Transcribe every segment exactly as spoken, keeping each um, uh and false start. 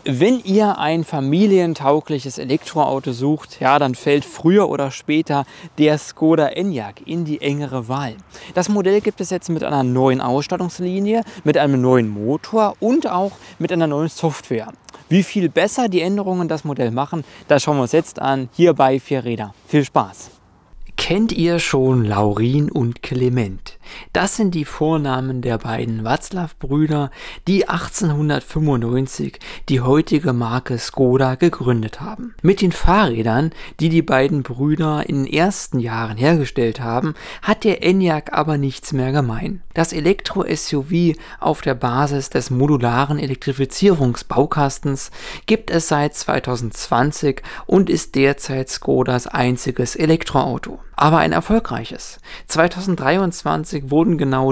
Wenn ihr ein familientaugliches Elektroauto sucht, ja, dann fällt früher oder später der Škoda Enyaq in die engere Wahl. Das Modell gibt es jetzt mit einer neuen Ausstattungslinie, mit einem neuen Motor und auch mit einer neuen Software. Wie viel besser die Änderungen das Modell machen, das schauen wir uns jetzt an, hier bei vier Räder. Viel Spaß! Kennt ihr schon Laurin und Klement? Das sind die Vornamen der beiden Václav-Brüder, die achtzehnhundertfünfundneunzig die heutige Marke Škoda gegründet haben. Mit den Fahrrädern, die die beiden Brüder in den ersten Jahren hergestellt haben, hat der Enyaq aber nichts mehr gemein. Das Elektro-S U V auf der Basis des modularen Elektrifizierungsbaukastens gibt es seit zweitausendzwanzig und ist derzeit Škodas einziges Elektroauto. Aber ein erfolgreiches. zweitausenddreiundzwanzig wurden genau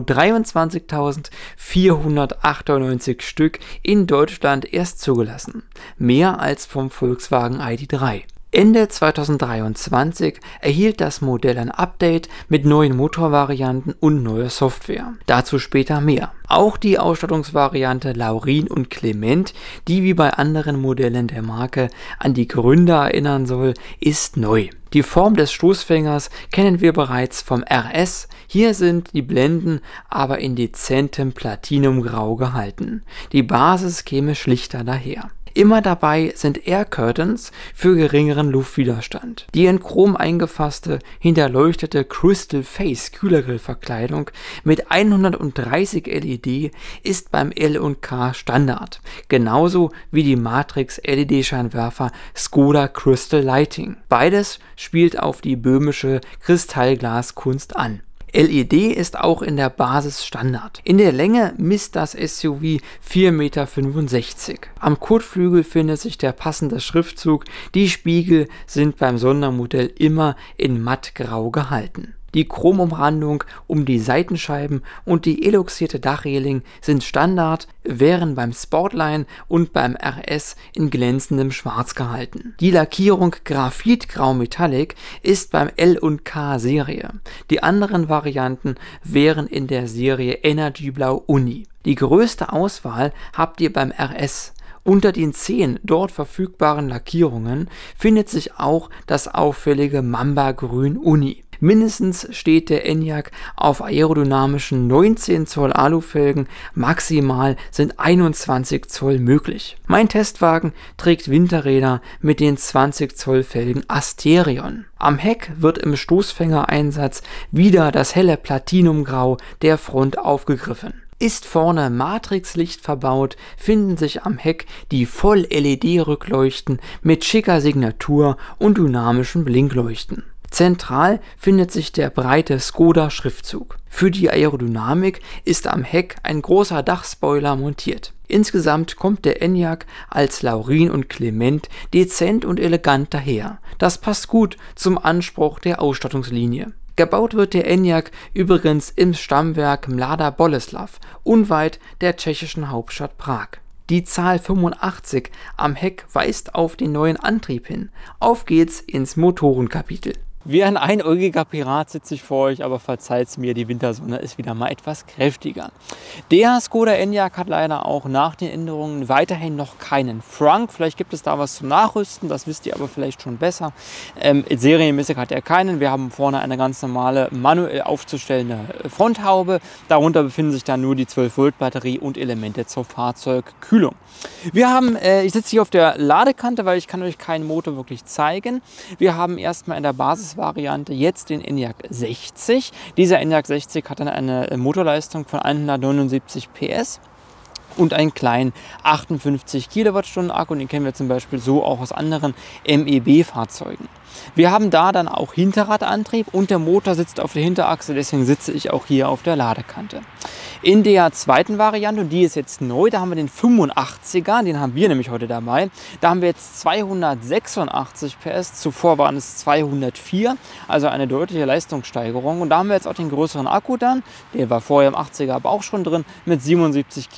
dreiundzwanzigtausendvierhundertachtundneunzig Stück in Deutschland erst zugelassen. Mehr als vom Volkswagen I D drei. Ende zweitausenddreiundzwanzig erhielt das Modell ein Update mit neuen Motorvarianten und neuer Software. Dazu später mehr. Auch die Ausstattungsvariante Laurin und Klement, die wie bei anderen Modellen der Marke an die Gründer erinnern soll, ist neu. Die Form des Stoßfängers kennen wir bereits vom R S, hier sind die Blenden aber in dezentem Platinumgrau gehalten. Die Basis käme schlichter daher. Immer dabei sind Air Curtains für geringeren Luftwiderstand. Die in Chrom eingefasste, hinterleuchtete Crystal Face Kühlergrillverkleidung mit hundertdreißig L E D ist beim L und K Standard, genauso wie die Matrix L E D-Scheinwerfer Škoda Crystal Lighting. Beides spielt auf die böhmische Kristallglaskunst an. L E D ist auch in der Basis Standard. In der Länge misst das S U V vier Komma fünfundsechzig Meter. Am Kotflügel findet sich der passende Schriftzug. Die Spiegel sind beim Sondermodell immer in mattgrau gehalten. Die Chromumrandung um die Seitenscheiben und die eloxierte Dachreling sind Standard, wären beim Sportline und beim R S in glänzendem Schwarz gehalten. Die Lackierung Graphitgrau Metallic ist beim L und K Serie. Die anderen Varianten wären in der Serie Energy Blau Uni. Die größte Auswahl habt ihr beim R S. Unter den zehn dort verfügbaren Lackierungen findet sich auch das auffällige Mamba Grün Uni. Mindestens steht der Enyaq auf aerodynamischen neunzehn Zoll Alufelgen, maximal sind einundzwanzig Zoll möglich. Mein Testwagen trägt Winterräder mit den zwanzig Zoll Felgen Asterion. Am Heck wird im Stoßfängereinsatz wieder das helle Platinumgrau der Front aufgegriffen. Ist vorne Matrixlicht verbaut, finden sich am Heck die Voll-L E D-Rückleuchten mit schicker Signatur und dynamischen Blinkleuchten. Zentral findet sich der breite Škoda-Schriftzug. Für die Aerodynamik ist am Heck ein großer Dachspoiler montiert. Insgesamt kommt der Enyaq als Laurin und Klement dezent und elegant daher. Das passt gut zum Anspruch der Ausstattungslinie. Gebaut wird der Enyaq übrigens im Stammwerk Mladá Boleslav, unweit der tschechischen Hauptstadt Prag. Die Zahl fünfundachtzig am Heck weist auf den neuen Antrieb hin. Auf geht's ins Motorenkapitel. Wie ein einäugiger Pirat sitze ich vor euch, aber verzeiht's mir, die Wintersonne ist wieder mal etwas kräftiger. Der Škoda Enyaq hat leider auch nach den Änderungen weiterhin noch keinen Frunk. Vielleicht gibt es da was zum Nachrüsten, das wisst ihr aber vielleicht schon besser. Ähm, serienmäßig hat er keinen. Wir haben vorne eine ganz normale manuell aufzustellende Fronthaube. Darunter befinden sich dann nur die zwölf Volt Batterie und Elemente zur Fahrzeugkühlung. Wir haben, äh, ich sitze hier auf der Ladekante, weil ich kann euch keinen Motor wirklich zeigen. Wir haben erstmal in der Basis Variante jetzt den Enyaq sechzig. Dieser Enyaq sechzig hat dann eine Motorleistung von hundertneunundsiebzig P S und einen kleinen achtundfünfzig Kilowattstunden Akku. Den kennen wir zum Beispiel so auch aus anderen M E B-Fahrzeugen. Wir haben da dann auch Hinterradantrieb und der Motor sitzt auf der Hinterachse, deswegen sitze ich auch hier auf der Ladekante. In der zweiten Variante, und die ist jetzt neu, da haben wir den fünfundachtziger, den haben wir nämlich heute dabei. Da haben wir jetzt zweihundertsechsundachtzig P S, zuvor waren es zweihundertvier, also eine deutliche Leistungssteigerung. Und da haben wir jetzt auch den größeren Akku dann, der war vorher im achtziger aber auch schon drin, mit siebenundsiebzig Kilowattstunden.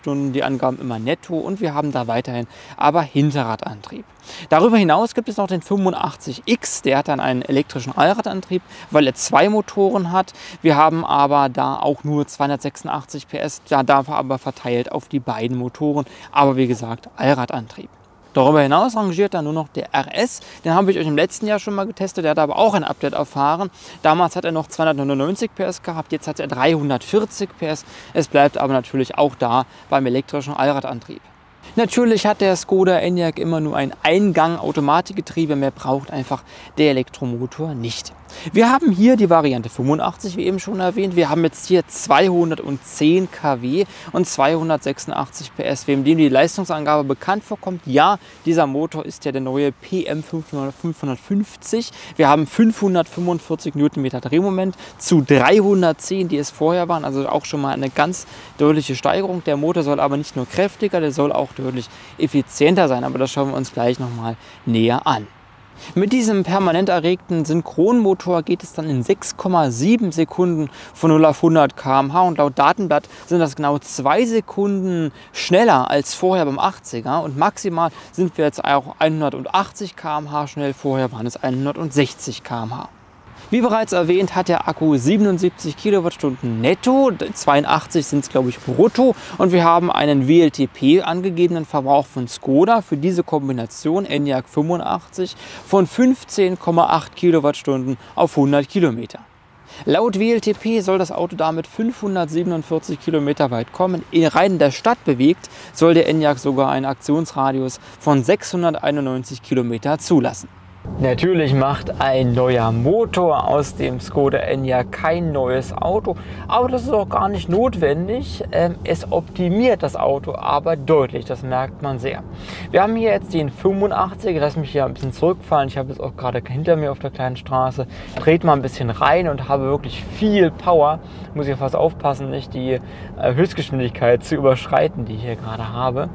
Kilowattstunden, die Angaben immer netto, und wir haben da weiterhin aber Hinterradantrieb. Darüber hinaus gibt es noch den fünfundachtzig X, der hat dann einen elektrischen Allradantrieb, weil er zwei Motoren hat. Wir haben aber da auch nur zweihundertsechsundachtzig P S, da dafür aber verteilt auf die beiden Motoren, aber wie gesagt Allradantrieb. Darüber hinaus rangiert dann nur noch der R S, den habe ich euch im letzten Jahr schon mal getestet, der hat aber auch ein Update erfahren. Damals hat er noch zweihundertneunundneunzig P S gehabt, jetzt hat er dreihundertvierzig P S. Es bleibt aber natürlich auch da beim elektrischen Allradantrieb. Natürlich hat der Skoda Enyaq immer nur ein Eingang-Automatikgetriebe, mehr braucht einfach der Elektromotor nicht. Wir haben hier die Variante fünfundachtzig, wie eben schon erwähnt. Wir haben jetzt hier zweihundertzehn Kilowatt und zweihundertsechsundachtzig P S. Wem dem die Leistungsangabe bekannt vorkommt, ja, dieser Motor ist ja der neue P M fünfhundertfünfzig. Wir haben fünfhundertfünfundvierzig Newtonmeter Drehmoment zu dreihundertzehn, die es vorher waren. Also auch schon mal eine ganz deutliche Steigerung. Der Motor soll aber nicht nur kräftiger, der soll auch deutlich effizienter sein. Aber das schauen wir uns gleich nochmal näher an. Mit diesem permanent erregten Synchronmotor geht es dann in sechs Komma sieben Sekunden von null auf hundert Kilometer pro Stunde und laut Datenblatt sind das genau zwei Sekunden schneller als vorher beim achtziger, und maximal sind wir jetzt auch hundertachtzig Kilometer pro Stunde schnell, vorher waren es hundertsechzig Kilometer pro Stunde. Wie bereits erwähnt, hat der Akku siebenundsiebzig Kilowattstunden netto, zweiundachtzig sind es glaube ich brutto, und wir haben einen W L T P angegebenen Verbrauch von Skoda für diese Kombination Enyaq fünfundachtzig von fünfzehn Komma acht Kilowattstunden auf hundert Kilometer. Laut W L T P soll das Auto damit fünfhundertsiebenundvierzig Kilometer weit kommen. Rein in der Stadt bewegt soll der Enyaq sogar einen Aktionsradius von sechshunderteinundneunzig Kilometer zulassen. Natürlich macht ein neuer Motor aus dem Skoda Enyaq kein neues Auto, aber das ist auch gar nicht notwendig. Es optimiert das Auto aber deutlich, das merkt man sehr. Wir haben hier jetzt den fünfundachtzig, lass mich hier ein bisschen zurückfallen, ich habe es auch gerade hinter mir auf der kleinen Straße, dreht mal ein bisschen rein und habe wirklich viel Power. Muss ich fast aufpassen, nicht die Höchstgeschwindigkeit zu überschreiten, die ich hier gerade habe.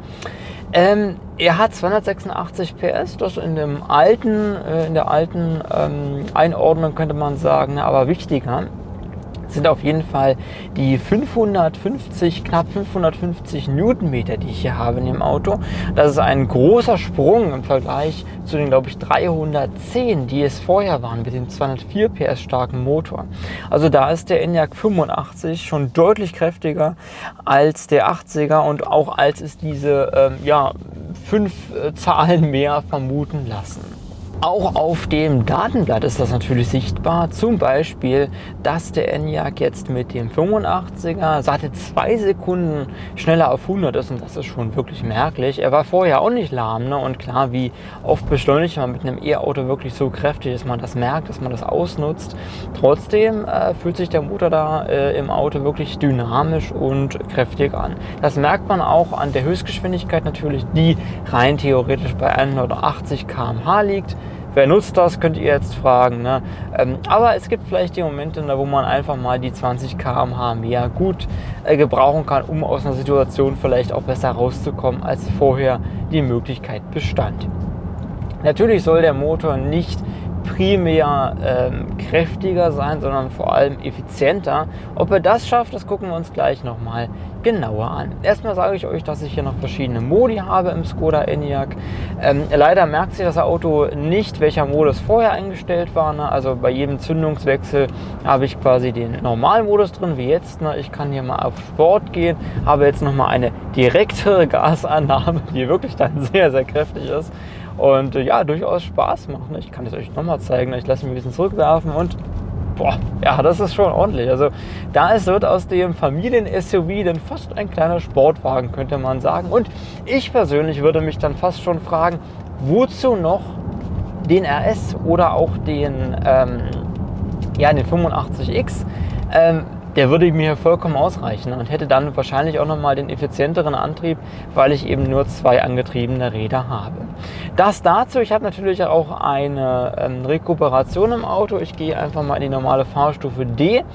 Ähm, er hat zweihundertsechsundachtzig P S, das in, dem alten, äh, in der alten ähm, Einordnung könnte man sagen, aber wichtiger sind auf jeden Fall die fünfhundertfünfzig, knapp fünfhundertfünfzig Newtonmeter, die ich hier habe in dem Auto. Das ist ein großer Sprung im Vergleich zu den, glaube ich, dreihundertzehn, die es vorher waren, mit dem zweihundertvier P S starken Motor. Also da ist der Enyaq fünfundachtzig schon deutlich kräftiger als der achtziger und auch als es diese ähm, ja, fünf äh, Zahlen mehr vermuten lassen. Auch auf dem Datenblatt ist das natürlich sichtbar, zum Beispiel, dass der Enyaq jetzt mit dem fünfundachtziger satte zwei Sekunden schneller auf hundert ist, und das ist schon wirklich merklich. Er war vorher auch nicht lahm, ne? Und klar, wie oft beschleunigt man mit einem E-Auto wirklich so kräftig, dass man das merkt, dass man das ausnutzt. Trotzdem äh, fühlt sich der Motor da äh, im Auto wirklich dynamisch und kräftig an. Das merkt man auch an der Höchstgeschwindigkeit natürlich, die rein theoretisch bei hundertachtzig Kilometer pro Stunde liegt. Wer nutzt das, könnt ihr jetzt fragen. Ne? Ähm, aber es gibt vielleicht die Momente, wo man einfach mal die zwanzig Kilometer pro Stunde mehr gut äh, gebrauchen kann, um aus einer Situation vielleicht auch besser rauszukommen, als vorher die Möglichkeit bestand. Natürlich soll der Motor nicht primär ähm, kräftiger sein, sondern vor allem effizienter. Ob er das schafft, das gucken wir uns gleich nochmal genauer an. Erstmal sage ich euch, dass ich hier noch verschiedene Modi habe im Skoda Enyaq. Ähm, leider merkt sich das Auto nicht, welcher Modus vorher eingestellt war. Ne? Also bei jedem Zündungswechsel habe ich quasi den Normalmodus drin, wie jetzt. Ne? Ich kann hier mal auf Sport gehen, habe jetzt nochmal eine direktere Gasannahme, die wirklich dann sehr, sehr kräftig ist. Und äh, ja, durchaus Spaß macht. Ne? Ich kann es euch nochmal zeigen. Ich lasse mich ein bisschen zurückwerfen und boah, ja, das ist schon ordentlich. Also da es wird aus dem Familien-S U V dann fast ein kleiner Sportwagen, könnte man sagen. Und ich persönlich würde mich dann fast schon fragen, wozu noch den R S oder auch den, ähm, ja, den fünfundachtzig X? Ähm, der würde mir vollkommen ausreichen und hätte dann wahrscheinlich auch nochmal den effizienteren Antrieb, weil ich eben nur zwei angetriebene Räder habe. Das dazu, ich habe natürlich auch eine ähm, Rekuperation im Auto. Ich gehe einfach mal in die normale Fahrstufe D.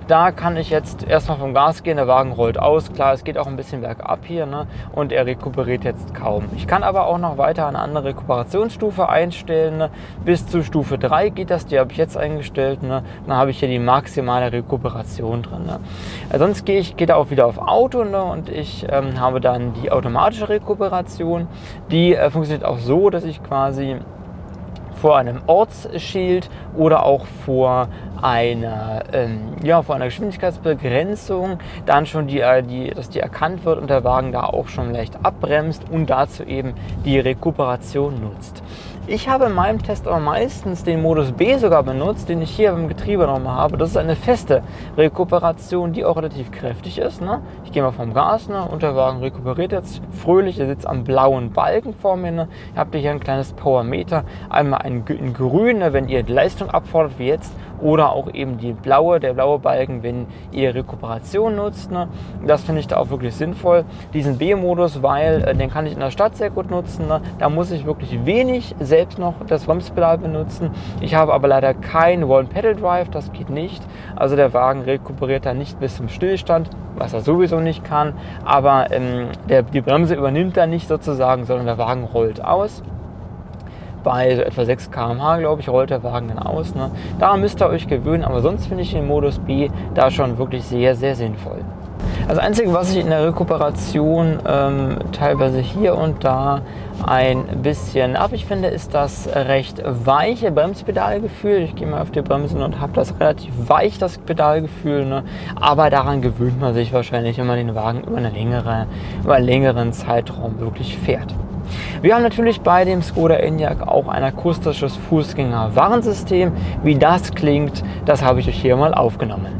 Da kann ich jetzt erstmal vom Gas gehen, der Wagen rollt aus. Klar, es geht auch ein bisschen bergab hier, ne? Und er rekuperiert jetzt kaum. Ich kann aber auch noch weiter eine andere Rekuperationsstufe einstellen. Ne? Bis zu Stufe drei geht das, die habe ich jetzt eingestellt. Ne? Dann habe ich hier die maximale Rekuperation drin. Ne? Sonst gehe ich geht er auch wieder auf Auto, ne? Und ich ähm, habe dann die automatische Rekuperation. Die äh, funktioniert auch so, dass ich quasi vor einem Ortsschild oder auch vor einer, ähm, ja, vor einer Geschwindigkeitsbegrenzung dann schon die, die, dass die erkannt wird und der Wagen da auch schon leicht abbremst und dazu eben die Rekuperation nutzt. Ich habe in meinem Test aber meistens den Modus B sogar benutzt, den ich hier beim Getriebe nochmal habe. Das ist eine feste Rekuperation, die auch relativ kräftig ist. Ne? Ich gehe mal vom Gas, ne? Und der Wagen rekuperiert jetzt fröhlich. Er sitzt am blauen Balken vor mir. Ne? Ihr habt hier ein kleines Powermeter, einmal ein, in grün, ne? Wenn ihr die Leistung abfordert wie jetzt, oder auch eben die blaue, der blaue Balken, wenn ihr Rekuperation nutzt. Ne? Das finde ich da auch wirklich sinnvoll. Diesen B-Modus, weil äh, den kann ich in der Stadt sehr gut nutzen. Ne? Da muss ich wirklich wenig selbst noch das Bremspedal benutzen. Ich habe aber leider kein One-Pedal-Drive, das geht nicht. Also der Wagen rekuperiert da nicht bis zum Stillstand, was er sowieso nicht kann. Aber ähm, der, die Bremse übernimmt da nicht sozusagen, sondern der Wagen rollt aus. Bei so etwa sechs Kilometer pro Stunde, glaube ich, rollt der Wagen dann aus. Ne? Daran müsst ihr euch gewöhnen, aber sonst finde ich den Modus B da schon wirklich sehr, sehr sinnvoll. Das Einzige, was ich in der Rekuperation ähm, teilweise hier und da ein bisschen ab ich finde, ist das recht weiche Bremspedalgefühl. Ich gehe mal auf die Bremsen und habe das relativ weich, das Pedalgefühl. Ne? Aber daran gewöhnt man sich wahrscheinlich, wenn man den Wagen über, eine längere, über einen längeren Zeitraum wirklich fährt. Wir haben natürlich bei dem Skoda Enyaq auch ein akustisches Fußgänger-Warnsystem. Wie das klingt, das habe ich euch hier mal aufgenommen.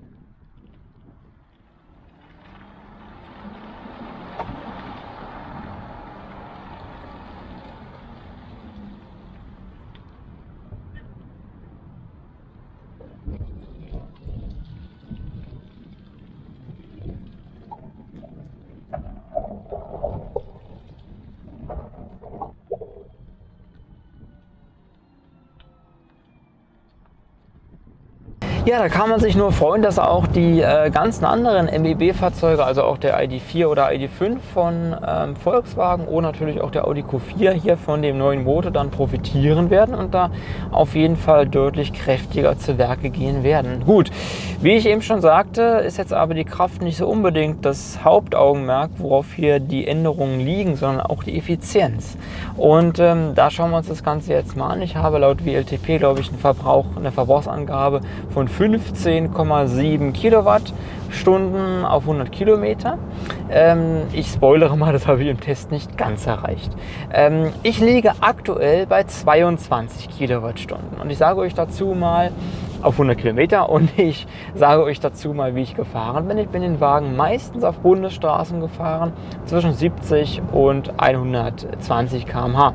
Ja, da kann man sich nur freuen, dass auch die äh, ganzen anderen M B B-Fahrzeuge, also auch der I D vier oder I D fünf von ähm, Volkswagen und natürlich auch der Audi Q vier hier von dem neuen Motor dann profitieren werden und da auf jeden Fall deutlich kräftiger zu Werke gehen werden. Gut, wie ich eben schon sagte, ist jetzt aber die Kraft nicht so unbedingt das Hauptaugenmerk, worauf hier die Änderungen liegen, sondern auch die Effizienz. Und ähm, da schauen wir uns das Ganze jetzt mal an. Ich habe laut W L T P, glaube ich, einen Verbrauch, eine Verbrauchsangabe von fünfzehn Komma sieben Kilowattstunden auf hundert Kilometer. Ähm, ich spoilere mal, das habe ich im Test nicht ganz erreicht. Ähm, ich liege aktuell bei zweiundzwanzig Kilowattstunden und ich sage euch dazu mal auf hundert Kilometer und ich sage euch dazu mal, wie ich gefahren bin. Ich bin den Wagen meistens auf Bundesstraßen gefahren, zwischen siebzig und hundertzwanzig Kilometer pro Stunde.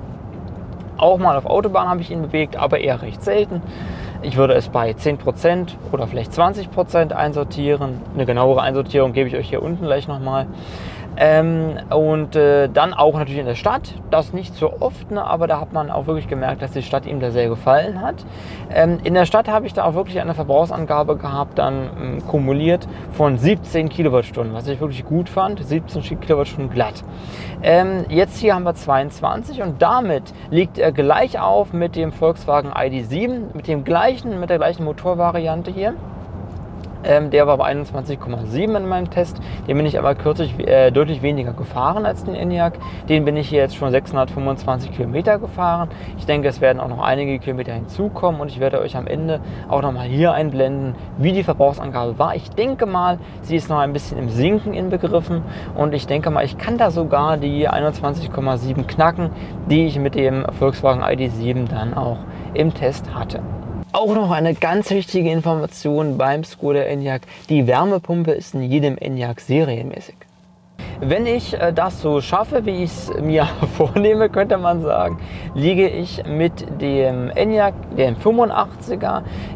Auch mal auf Autobahn habe ich ihn bewegt, aber eher recht selten. Ich würde es bei zehn Prozent oder vielleicht zwanzig Prozent einsortieren. Eine genauere Einsortierung gebe ich euch hier unten gleich nochmal. Ähm, und äh, dann auch natürlich in der Stadt, das nicht so oft, ne, aber da hat man auch wirklich gemerkt, dass die Stadt ihm da sehr gefallen hat. Ähm, in der Stadt habe ich da auch wirklich eine Verbrauchsangabe gehabt, dann ähm, kumuliert von siebzehn Kilowattstunden, was ich wirklich gut fand, siebzehn Kilowattstunden glatt. Ähm, jetzt hier haben wir zweiundzwanzig und damit liegt er gleich auf mit dem Volkswagen I D sieben, mit dem gleichen, mit der gleichen Motorvariante hier. Ähm, der war bei einundzwanzig Komma sieben in meinem Test. Den bin ich aber kürzlich äh, deutlich weniger gefahren als den Enyaq. Den bin ich hier jetzt schon sechshundertfünfundzwanzig Kilometer gefahren. Ich denke, es werden auch noch einige Kilometer hinzukommen und ich werde euch am Ende auch noch mal hier einblenden, wie die Verbrauchsangabe war. Ich denke mal, sie ist noch ein bisschen im Sinken inbegriffen und ich denke mal, ich kann da sogar die einundzwanzig Komma sieben knacken, die ich mit dem Volkswagen I D sieben dann auch im Test hatte. Auch noch eine ganz wichtige Information beim Skoda Enyaq: Die Wärmepumpe ist in jedem Enyaq serienmäßig. Wenn ich äh, das so schaffe, wie ich es mir vornehme, könnte man sagen, liege ich mit dem Enyaq, dem fünfundachtziger,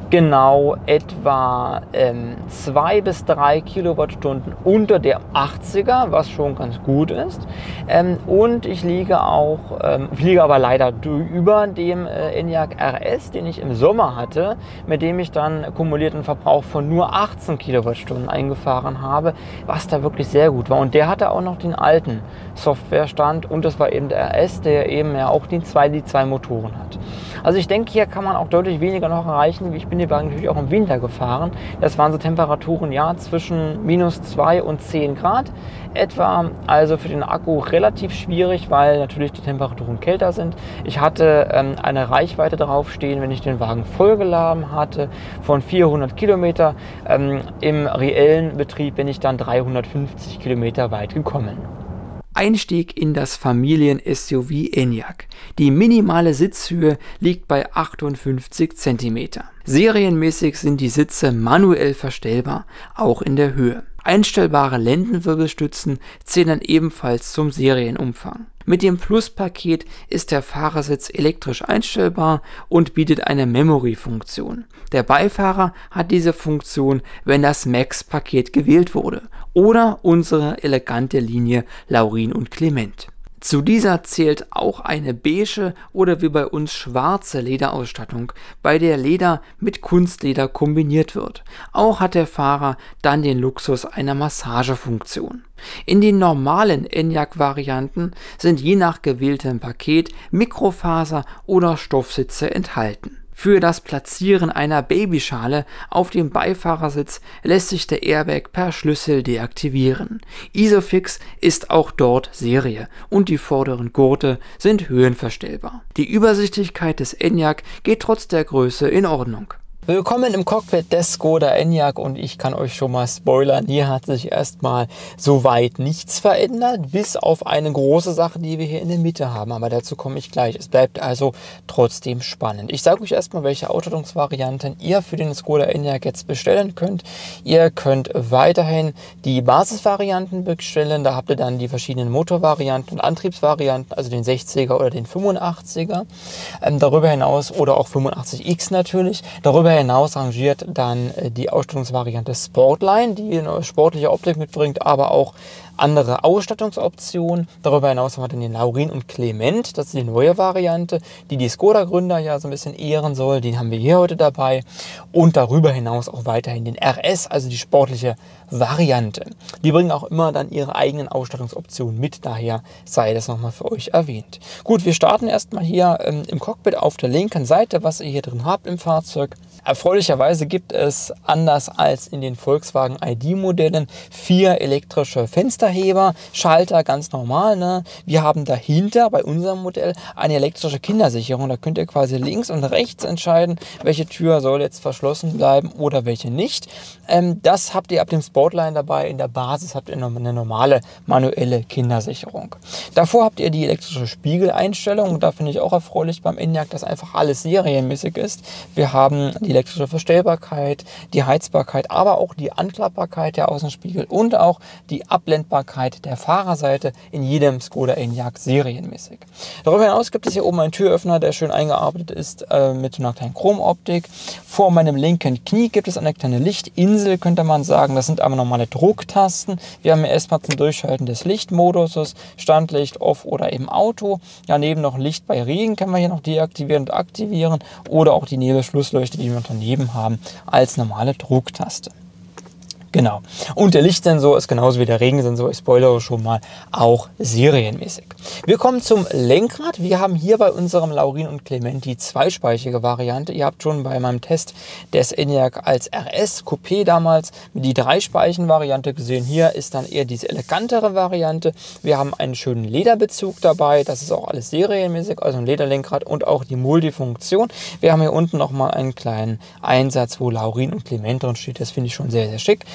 genau etwa ähm, zwei bis drei Kilowattstunden unter der achtziger, was schon ganz gut ist. Ähm, und ich liege auch, ähm, ich liege aber leider über dem äh, Enyaq R S, den ich im Sommer hatte, mit dem ich dann kumulierten Verbrauch von nur achtzehn Kilowattstunden eingefahren habe, was da wirklich sehr gut war. Und der hatte auch noch den alten Softwarestand und das war eben der R S, der eben ja auch die zwei, die zwei Motoren hat. Also ich denke, hier kann man auch deutlich weniger noch erreichen. Ich bin den Wagen natürlich auch im Winter gefahren. Das waren so Temperaturen ja zwischen minus zwei und zehn Grad etwa. Also für den Akku relativ schwierig, weil natürlich die Temperaturen kälter sind. Ich hatte ähm, eine Reichweite drauf stehen, wenn ich den Wagen vollgeladen hatte, von vierhundert Kilometer. Ähm, Im reellen Betrieb bin ich dann dreihundertfünfzig Kilometer weit gekommen. Einstieg in das Familien-S U V Enyaq. Die minimale Sitzhöhe liegt bei achtundfünfzig Zentimeter. Serienmäßig sind die Sitze manuell verstellbar, auch in der Höhe. Einstellbare Lendenwirbelstützen zählen ebenfalls zum Serienumfang. Mit dem Plus-Paket ist der Fahrersitz elektrisch einstellbar und bietet eine Memory-Funktion. Der Beifahrer hat diese Funktion, wenn das Max-Paket gewählt wurde oder unsere elegante Linie Laurin und Clement. Zu dieser zählt auch eine beige oder wie bei uns schwarze Lederausstattung, bei der Leder mit Kunstleder kombiniert wird. Auch hat der Fahrer dann den Luxus einer Massagefunktion. In den normalen Enyaq-Varianten sind je nach gewähltem Paket Mikrofaser- oder Stoffsitze enthalten. Für das Platzieren einer Babyschale auf dem Beifahrersitz lässt sich der Airbag per Schlüssel deaktivieren. Isofix ist auch dort Serie und die vorderen Gurte sind höhenverstellbar. Die Übersichtlichkeit des Enyaq geht trotz der Größe in Ordnung. Willkommen im Cockpit des Skoda Enyaq und ich kann euch schon mal spoilern, hier hat sich erstmal soweit nichts verändert, bis auf eine große Sache, die wir hier in der Mitte haben, aber dazu komme ich gleich. Es bleibt also trotzdem spannend. Ich sage euch erstmal, welche Ausstattungsvarianten ihr für den Skoda Enyaq jetzt bestellen könnt. Ihr könnt weiterhin die Basisvarianten bestellen, da habt ihr dann die verschiedenen Motorvarianten und Antriebsvarianten, also den sechziger oder den fünfundachtziger. Ähm, darüber hinaus, oder auch fünfundachtzig X natürlich, darüber hinaus rangiert dann die Ausstattungsvariante Sportline, die eine sportliche Optik mitbringt, aber auch andere Ausstattungsoptionen. Darüber hinaus haben wir dann den Laurin und Clement, das ist die neue Variante, die die Skoda-Gründer ja so ein bisschen ehren soll. Den haben wir hier heute dabei. Und darüber hinaus auch weiterhin den R S, also die sportliche Variante. Die bringen auch immer dann ihre eigenen Ausstattungsoptionen mit, daher sei das nochmal für euch erwähnt. Gut, wir starten erstmal hier ähm, im Cockpit auf der linken Seite, was ihr hier drin habt im Fahrzeug. Erfreulicherweise gibt es, anders als in den Volkswagen I D-Modellen, vier elektrische Fensterheber, Schalter ganz normal. Ne? Wir haben dahinter bei unserem Modell eine elektrische Kindersicherung. Da könnt ihr quasi links und rechts entscheiden, welche Tür soll jetzt verschlossen bleiben oder welche nicht. Ähm, das habt ihr ab dem Sportline dabei. In der Basis habt ihr eine normale manuelle Kindersicherung. Davor habt ihr die elektrische Spiegeleinstellung. Da finde ich auch erfreulich beim Enyaq, dass einfach alles serienmäßig ist. Wir haben die elektrische Verstellbarkeit, die Heizbarkeit, aber auch die Anklappbarkeit der Außenspiegel und auch die Abblendbarkeit der Fahrerseite in jedem Skoda Enyaq serienmäßig. Darüber hinaus gibt es hier oben einen Türöffner, der schön eingearbeitet ist äh, mit so einer kleinen Chromoptik. Vor meinem linken Knie gibt es eine kleine Lichtinsel, könnte man sagen. Das sind aber normale Drucktasten. Wir haben hier erstmal zum Durchschalten des Lichtmoduses, Standlicht, Off oder eben Auto. Daneben noch Licht bei Regen kann man hier noch deaktivieren und aktivieren oder auch die Nebelschlussleuchte, die wir daneben haben, als normale Drucktaste. Genau. Und der Lichtsensor ist genauso wie der Regensensor, ich spoilere schon mal, auch serienmäßig. Wir kommen zum Lenkrad. Wir haben hier bei unserem Laurin und Clement die zweispeichige Variante. Ihr habt schon bei meinem Test des Enyaq als R S Coupé damals die Dreispeichen-Variante gesehen. Hier ist dann eher diese elegantere Variante. Wir haben einen schönen Lederbezug dabei. Das ist auch alles serienmäßig, also ein Lederlenkrad und auch die Multifunktion. Wir haben hier unten nochmal einen kleinen Einsatz, wo Laurin und Clement drin steht. Das finde ich schon sehr, sehr schick.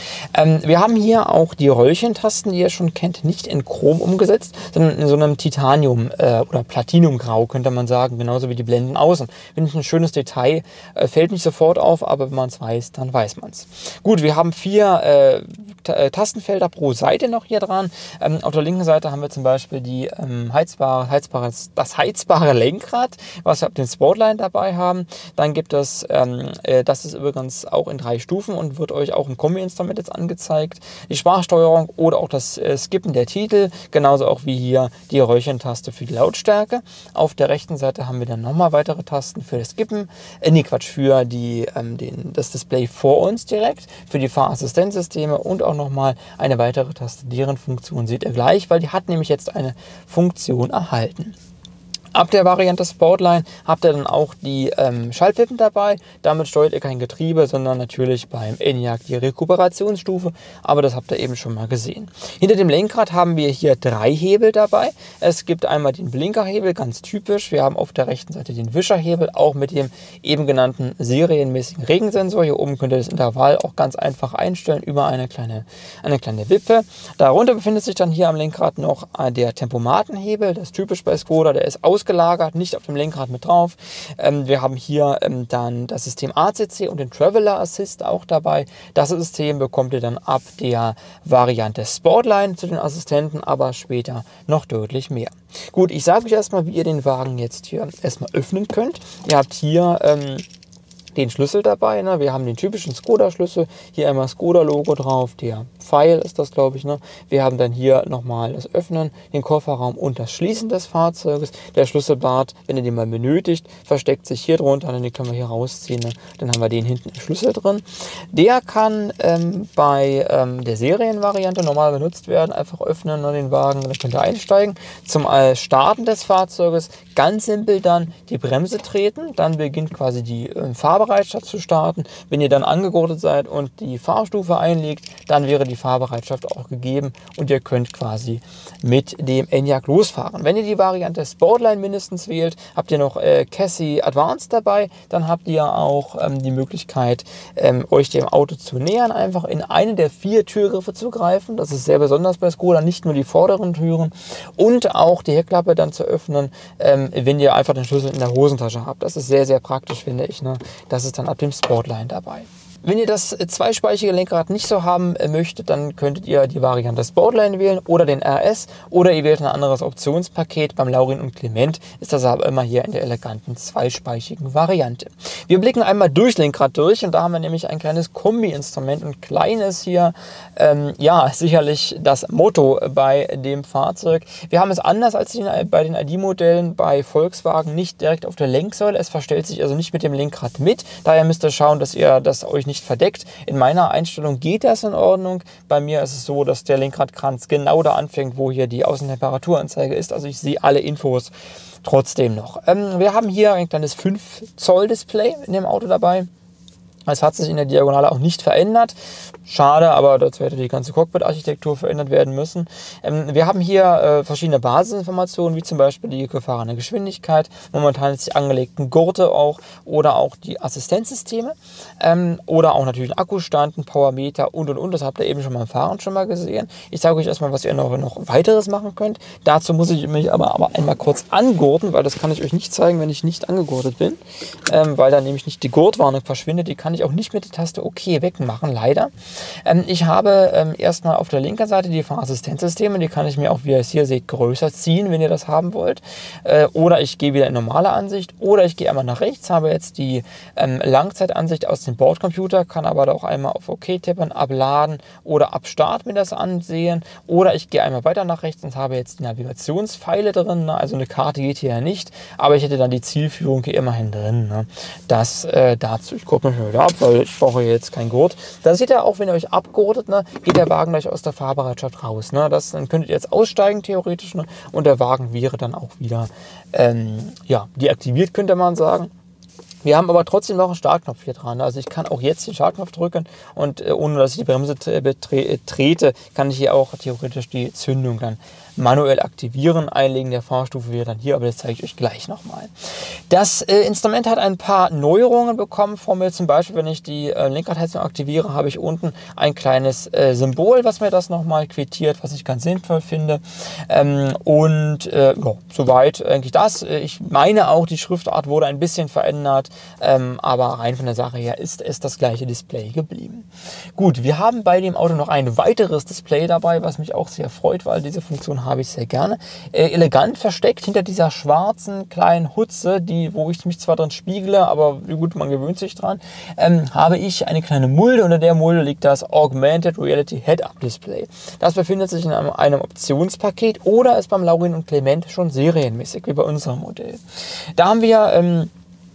Ähm, wir haben hier auch die Röllchentasten, die ihr schon kennt, nicht in Chrom umgesetzt, sondern in so einem Titanium- äh, oder Platinumgrau, könnte man sagen, genauso wie die Blenden außen. Finde ich ein schönes Detail, äh, fällt nicht sofort auf, aber wenn man es weiß, dann weiß man es. Gut, wir haben vier äh, Tastenfelder pro Seite noch hier dran. Ähm, auf der linken Seite haben wir zum Beispiel die, ähm, heizbare, heizbare, das heizbare Lenkrad, was wir auf den Sportline dabei haben. Dann gibt es, ähm, äh, das ist übrigens auch in drei Stufen und wird euch auch im Kombi-Instrument jetzt angezeigt, die Sprachsteuerung oder auch das äh, Skippen der Titel, genauso auch wie hier die Röllchentaste für die Lautstärke. Auf der rechten Seite haben wir dann nochmal weitere Tasten für das Skippen, äh, nee Quatsch, für die, ähm, den, das Display vor uns direkt, für die Fahrassistenzsysteme und auch nochmal eine weitere Taste, deren Funktion seht ihr gleich, weil die hat nämlich jetzt eine Funktion erhalten. Ab der Variante Sportline habt ihr dann auch die ähm, Schaltwippen dabei. Damit steuert ihr kein Getriebe, sondern natürlich beim Enyaq die Rekuperationsstufe. Aber das habt ihr eben schon mal gesehen. Hinter dem Lenkrad haben wir hier drei Hebel dabei. Es gibt einmal den Blinkerhebel, ganz typisch. Wir haben auf der rechten Seite den Wischerhebel, auch mit dem eben genannten serienmäßigen Regensensor. Hier oben könnt ihr das Intervall auch ganz einfach einstellen über eine kleine, eine kleine Wippe. Darunter befindet sich dann hier am Lenkrad noch der Tempomatenhebel. Das ist typisch bei Skoda, der ist aus gelagert, nicht auf dem Lenkrad mit drauf. Ähm, wir haben hier ähm, dann das System A C C und den Traveler Assist auch dabei. Das System bekommt ihr dann ab der Variante Sportline zu den Assistenten, aber später noch deutlich mehr. Gut, ich sage euch erstmal, wie ihr den Wagen jetzt hier erstmal öffnen könnt. Ihr habt hier ähm, den Schlüssel dabei, ne? Wir haben den typischen Skoda-Schlüssel, hier einmal Skoda-Logo drauf, der Pfeil ist das, glaube ich. Ne? Wir haben dann hier nochmal das Öffnen, den Kofferraum und das Schließen des Fahrzeuges. Der Schlüsselbart, wenn ihr den mal benötigt, versteckt sich hier drunter, dann können wir hier rausziehen, ne? Dann haben wir den hinten im Schlüssel drin. Der kann ähm, bei ähm, der Serienvariante normal benutzt werden, einfach öffnen, ne, den Wagen, dann könnt ihr einsteigen. Zum äh, Starten des Fahrzeuges ganz simpel dann die Bremse treten, dann beginnt quasi die äh, Fahrbereitschaft zu starten. Wenn ihr dann angegurtet seid und die Fahrstufe einlegt, dann wäre die Fahrbereitschaft auch gegeben und ihr könnt quasi mit dem Enyaq losfahren. Wenn ihr die Variante Sportline mindestens wählt, habt ihr noch äh, Cassie Advanced dabei, dann habt ihr auch ähm, die Möglichkeit, ähm, euch dem Auto zu nähern, einfach in eine der vier Türgriffe zu greifen. Das ist sehr besonders bei Skoda, nicht nur die vorderen Türen und auch die Heckklappe dann zu öffnen, ähm, wenn ihr einfach den Schlüssel in der Hosentasche habt. Das ist sehr, sehr praktisch, finde ich. Ne? Das ist dann ab dem Sportline dabei. Wenn ihr das zweispeichige Lenkrad nicht so haben möchtet, dann könntet ihr die Variante Sportline wählen oder den R S oder ihr wählt ein anderes Optionspaket. Beim Laurin und Clement ist das aber immer hier in der eleganten zweispeichigen Variante. Wir blicken einmal durchs Lenkrad durch und da haben wir nämlich ein kleines Kombi-Instrument, ein kleines hier, ähm, ja, sicherlich das Motto bei dem Fahrzeug. Wir haben es anders als den, bei den I D-Modellen bei Volkswagen nicht direkt auf der Lenksäule. Es verstellt sich also nicht mit dem Lenkrad mit. Daher müsst ihr schauen, dass ihr das euch nicht nicht verdeckt. In meiner Einstellung geht das in Ordnung. Bei mir ist es so, dass der Lenkradkranz genau da anfängt, wo hier die Außentemperaturanzeige ist. Also ich sehe alle Infos trotzdem noch. Ähm, wir haben hier ein kleines fünf Zoll Display in dem Auto dabei. Es hat sich in der Diagonale auch nicht verändert. Schade, aber dazu hätte die ganze Cockpit-Architektur verändert werden müssen. Ähm, wir haben hier äh, verschiedene Basisinformationen, wie zum Beispiel die gefahrene Geschwindigkeit, momentan die angelegten Gurte auch oder auch die Assistenzsysteme ähm, oder auch natürlich einen Akkustand, einen Powermeter und und und. Das habt ihr eben schon beim Fahren schon mal gesehen. Ich zeige euch erstmal, was ihr noch, noch weiteres machen könnt. Dazu muss ich mich aber, aber einmal kurz angurten, weil das kann ich euch nicht zeigen, wenn ich nicht angegurtet bin, ähm, weil dann nämlich nicht die Gurtwarnung verschwindet. Die kann ich auch nicht mit der Taste OK wegmachen, leider. Ähm, ich habe ähm, erstmal auf der linken Seite die Fahrassistenzsysteme, die kann ich mir auch, wie ihr es hier seht, größer ziehen, wenn ihr das haben wollt. Äh, oder ich gehe wieder in normale Ansicht oder ich gehe einmal nach rechts, habe jetzt die ähm, Langzeitansicht aus dem Bordcomputer, kann aber auch einmal auf OK tippen, abladen oder ab Start mir das ansehen. Oder ich gehe einmal weiter nach rechts und habe jetzt die Navigationspfeile drin, ne? Also eine Karte geht hier ja nicht, aber ich hätte dann die Zielführung hier immerhin drin. Ne? Das äh, dazu. Ich gucke mich mal wieder ab, weil ich brauche jetzt kein Gurt. Da seht ihr auch, wenn ihr euch abgurtet, ne, geht der Wagen gleich aus der Fahrbereitschaft raus. Ne? Das, dann könntet ihr jetzt aussteigen theoretisch, ne? Und der Wagen wäre dann auch wieder ähm, ja, deaktiviert, könnte man sagen. Wir haben aber trotzdem noch einen Startknopf hier dran. Also ich kann auch jetzt den Startknopf drücken und äh, ohne dass ich die Bremse trete, kann ich hier auch theoretisch die Zündung dann manuell aktivieren. Einlegen der Fahrstufe wäre dann hier, aber das zeige ich euch gleich nochmal. Das äh, Instrument hat ein paar Neuerungen bekommen von mir. Zum Beispiel, wenn ich die äh, Lenkradheizung aktiviere, habe ich unten ein kleines äh, Symbol, was mir das nochmal quittiert, was ich ganz sinnvoll finde. Ähm, und äh, ja, soweit eigentlich das. Ich meine auch, die Schriftart wurde ein bisschen verändert, ähm, aber rein von der Sache her ist es das gleiche Display geblieben. Gut, wir haben bei dem Auto noch ein weiteres Display dabei, was mich auch sehr freut, weil diese Funktion habe ich sehr gerne. Äh, elegant versteckt hinter dieser schwarzen kleinen Hutze, die, wo ich mich zwar drin spiegle, aber gut, man gewöhnt sich dran, ähm, habe ich eine kleine Mulde. Unter der Mulde liegt das Augmented Reality Head-Up Display. Das befindet sich in einem, einem Optionspaket oder ist beim Laurin und Clement schon serienmäßig, wie bei unserem Modell. Da haben wir ähm,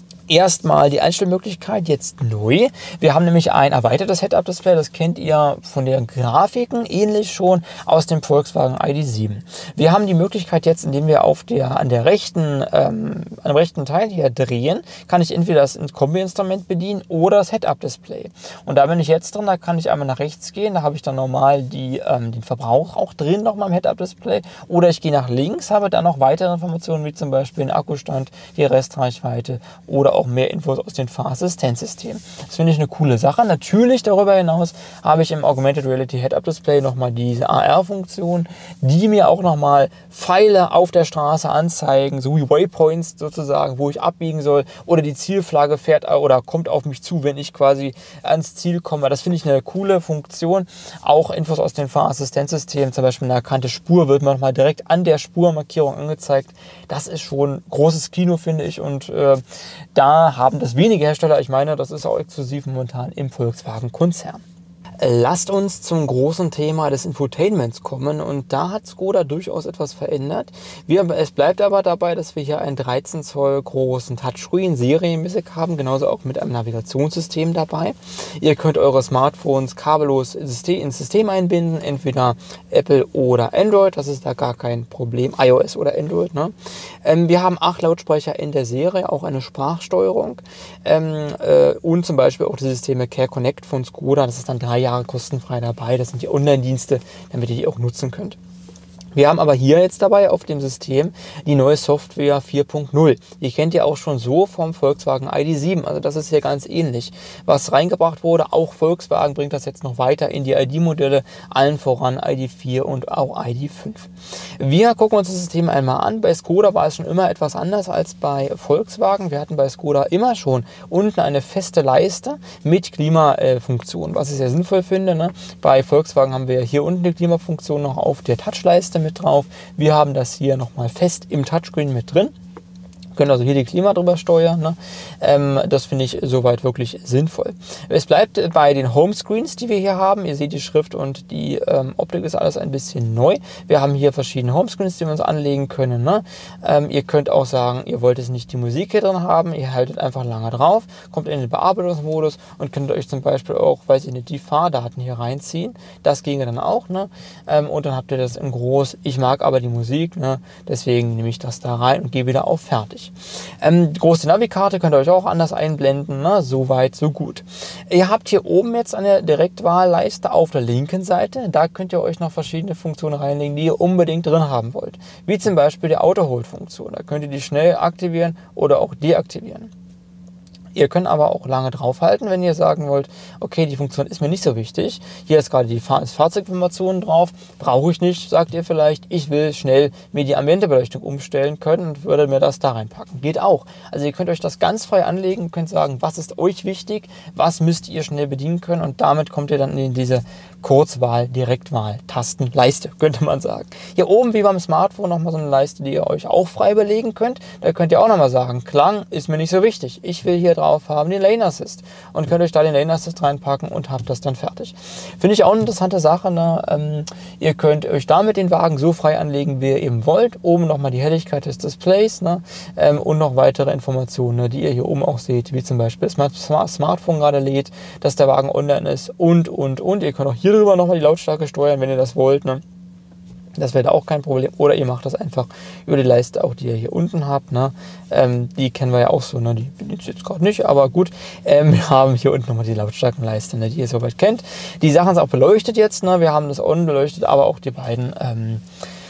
erstmal die Einstellmöglichkeit jetzt neu. Wir haben nämlich ein erweitertes Head-Up-Display, das kennt ihr von den Grafiken ähnlich schon aus dem Volkswagen I D sieben. Wir haben die Möglichkeit jetzt, indem wir auf der, an der rechten, ähm, an dem rechten Teil hier drehen, kann ich entweder das Kombi-Instrument bedienen oder das Head-Up-Display. Und da bin ich jetzt drin, da kann ich einmal nach rechts gehen, da habe ich dann normal die, ähm, den Verbrauch auch drin, nochmal im Head-Up-Display. Oder ich gehe nach links, habe dann noch weitere Informationen, wie zum Beispiel den Akkustand, die Restreichweite oder auch mehr Infos aus dem Fahrassistenzsystem. Das finde ich eine coole Sache. Natürlich darüber hinaus habe ich im Augmented Reality Head-Up Display nochmal diese A R-Funktion, die mir auch nochmal Pfeile auf der Straße anzeigen, so wie Waypoints sozusagen, wo ich abbiegen soll, oder die Zielflagge fährt oder kommt auf mich zu, wenn ich quasi ans Ziel komme. Das finde ich eine coole Funktion. Auch Infos aus dem Fahrassistenzsystem, zum Beispiel eine erkannte Spur wird manchmal direkt an der Spurmarkierung angezeigt. Das ist schon großes Kino, finde ich, und äh, da haben das wenige Hersteller. Ich meine, das ist auch exklusiv momentan im Volkswagen-Konzern. Lasst uns zum großen Thema des Infotainments kommen, und da hat Skoda durchaus etwas verändert. Wir, es bleibt aber dabei, dass wir hier einen dreizehn Zoll großen Touchscreen serienmäßig haben, genauso auch mit einem Navigationssystem dabei. Ihr könnt eure Smartphones kabellos ins System einbinden, entweder Apple oder Android, das ist da gar kein Problem, iOS oder Android. Ne? Ähm, wir haben acht Lautsprecher in der Serie, auch eine Sprachsteuerung ähm, äh, und zum Beispiel auch die Systeme Care Connect von Skoda, das ist dann drei Jahre kostenfrei dabei. Das sind die Online-Dienste, damit ihr die auch nutzen könnt. Wir haben aber hier jetzt dabei auf dem System die neue Software vier Punkt null. Die kennt ihr auch schon so vom Volkswagen I D sieben. Also das ist hier ganz ähnlich. Was reingebracht wurde, auch Volkswagen bringt das jetzt noch weiter in die I D-Modelle, allen voran I D vier und auch I D fünf. Wir gucken uns das System einmal an. Bei Skoda war es schon immer etwas anders als bei Volkswagen. Wir hatten bei Skoda immer schon unten eine feste Leiste mit Klimafunktion, was ich sehr sinnvoll finde. Ne? Bei Volkswagen haben wir hier unten die Klimafunktion noch auf der Touchleiste mit drauf. Wir haben das hier nochmal fest im Touchscreen mit drin. Können also hier die Klima drüber steuern. Ne? Ähm, das finde ich soweit wirklich sinnvoll. Es bleibt bei den Homescreens, die wir hier haben. Ihr seht die Schrift und die ähm, Optik ist alles ein bisschen neu. Wir haben hier verschiedene Homescreens, die wir uns anlegen können. Ne? Ähm, ihr könnt auch sagen, ihr wollt jetzt nicht die Musik hier drin haben. Ihr haltet einfach lange drauf, kommt in den Bearbeitungsmodus und könnt euch zum Beispiel auch, weiß ich nicht, die Fahrdaten hier reinziehen. Das ginge dann auch. Ne? Ähm, und dann habt ihr das in groß. Ich mag aber die Musik, ne? Deswegen nehme ich das da rein und gehe wieder auf Fertig. Ähm, die große Navikarte könnt ihr euch auch anders einblenden, ne? So weit, so gut. Ihr habt hier oben jetzt eine Direktwahlleiste auf der linken Seite. Da könnt ihr euch noch verschiedene Funktionen reinlegen, die ihr unbedingt drin haben wollt. Wie zum Beispiel die Auto-Hold-Funktion. Da könnt ihr die schnell aktivieren oder auch deaktivieren. Ihr könnt aber auch lange draufhalten, wenn ihr sagen wollt, okay, die Funktion ist mir nicht so wichtig. Hier ist gerade die Fahr Fahrzeuginformationen drauf, brauche ich nicht, sagt ihr vielleicht. Ich will schnell mir die Ambientebeleuchtung umstellen können und würde mir das da reinpacken. Geht auch. Also ihr könnt euch das ganz frei anlegen, könnt sagen, was ist euch wichtig, was müsst ihr schnell bedienen können, und damit kommt ihr dann in diese Kurzwahl, Direktwahl, Tastenleiste, könnte man sagen. Hier oben, wie beim Smartphone, nochmal so eine Leiste, die ihr euch auch frei belegen könnt. Da könnt ihr auch nochmal sagen, Klang ist mir nicht so wichtig. Ich will hier drauf haben den Lane Assist, und könnt euch da den Lane Assist reinpacken und habt das dann fertig. Finde ich auch eine interessante Sache. Ne? Ähm, ihr könnt euch damit den Wagen so frei anlegen, wie ihr eben wollt. Oben nochmal die Helligkeit des Displays, ne? ähm, und noch weitere Informationen, ne, die ihr hier oben auch seht, wie zum Beispiel das Smartphone gerade lädt, dass der Wagen online ist und, und, und. Ihr könnt auch hier drüber nochmal die Lautstärke steuern, wenn ihr das wollt. Ne? Das wäre da auch kein Problem. Oder ihr macht das einfach über die Leiste, auch die ihr hier unten habt. Ne? Ähm, die kennen wir ja auch so. Ne? Die benutze ich jetzt gerade nicht, aber gut. Ähm, wir haben hier unten nochmal die Lautstärkenleiste, ne? Die ihr soweit kennt. Die Sachen sind auch beleuchtet jetzt. Ne? Wir haben das on beleuchtet, aber auch die beiden ähm,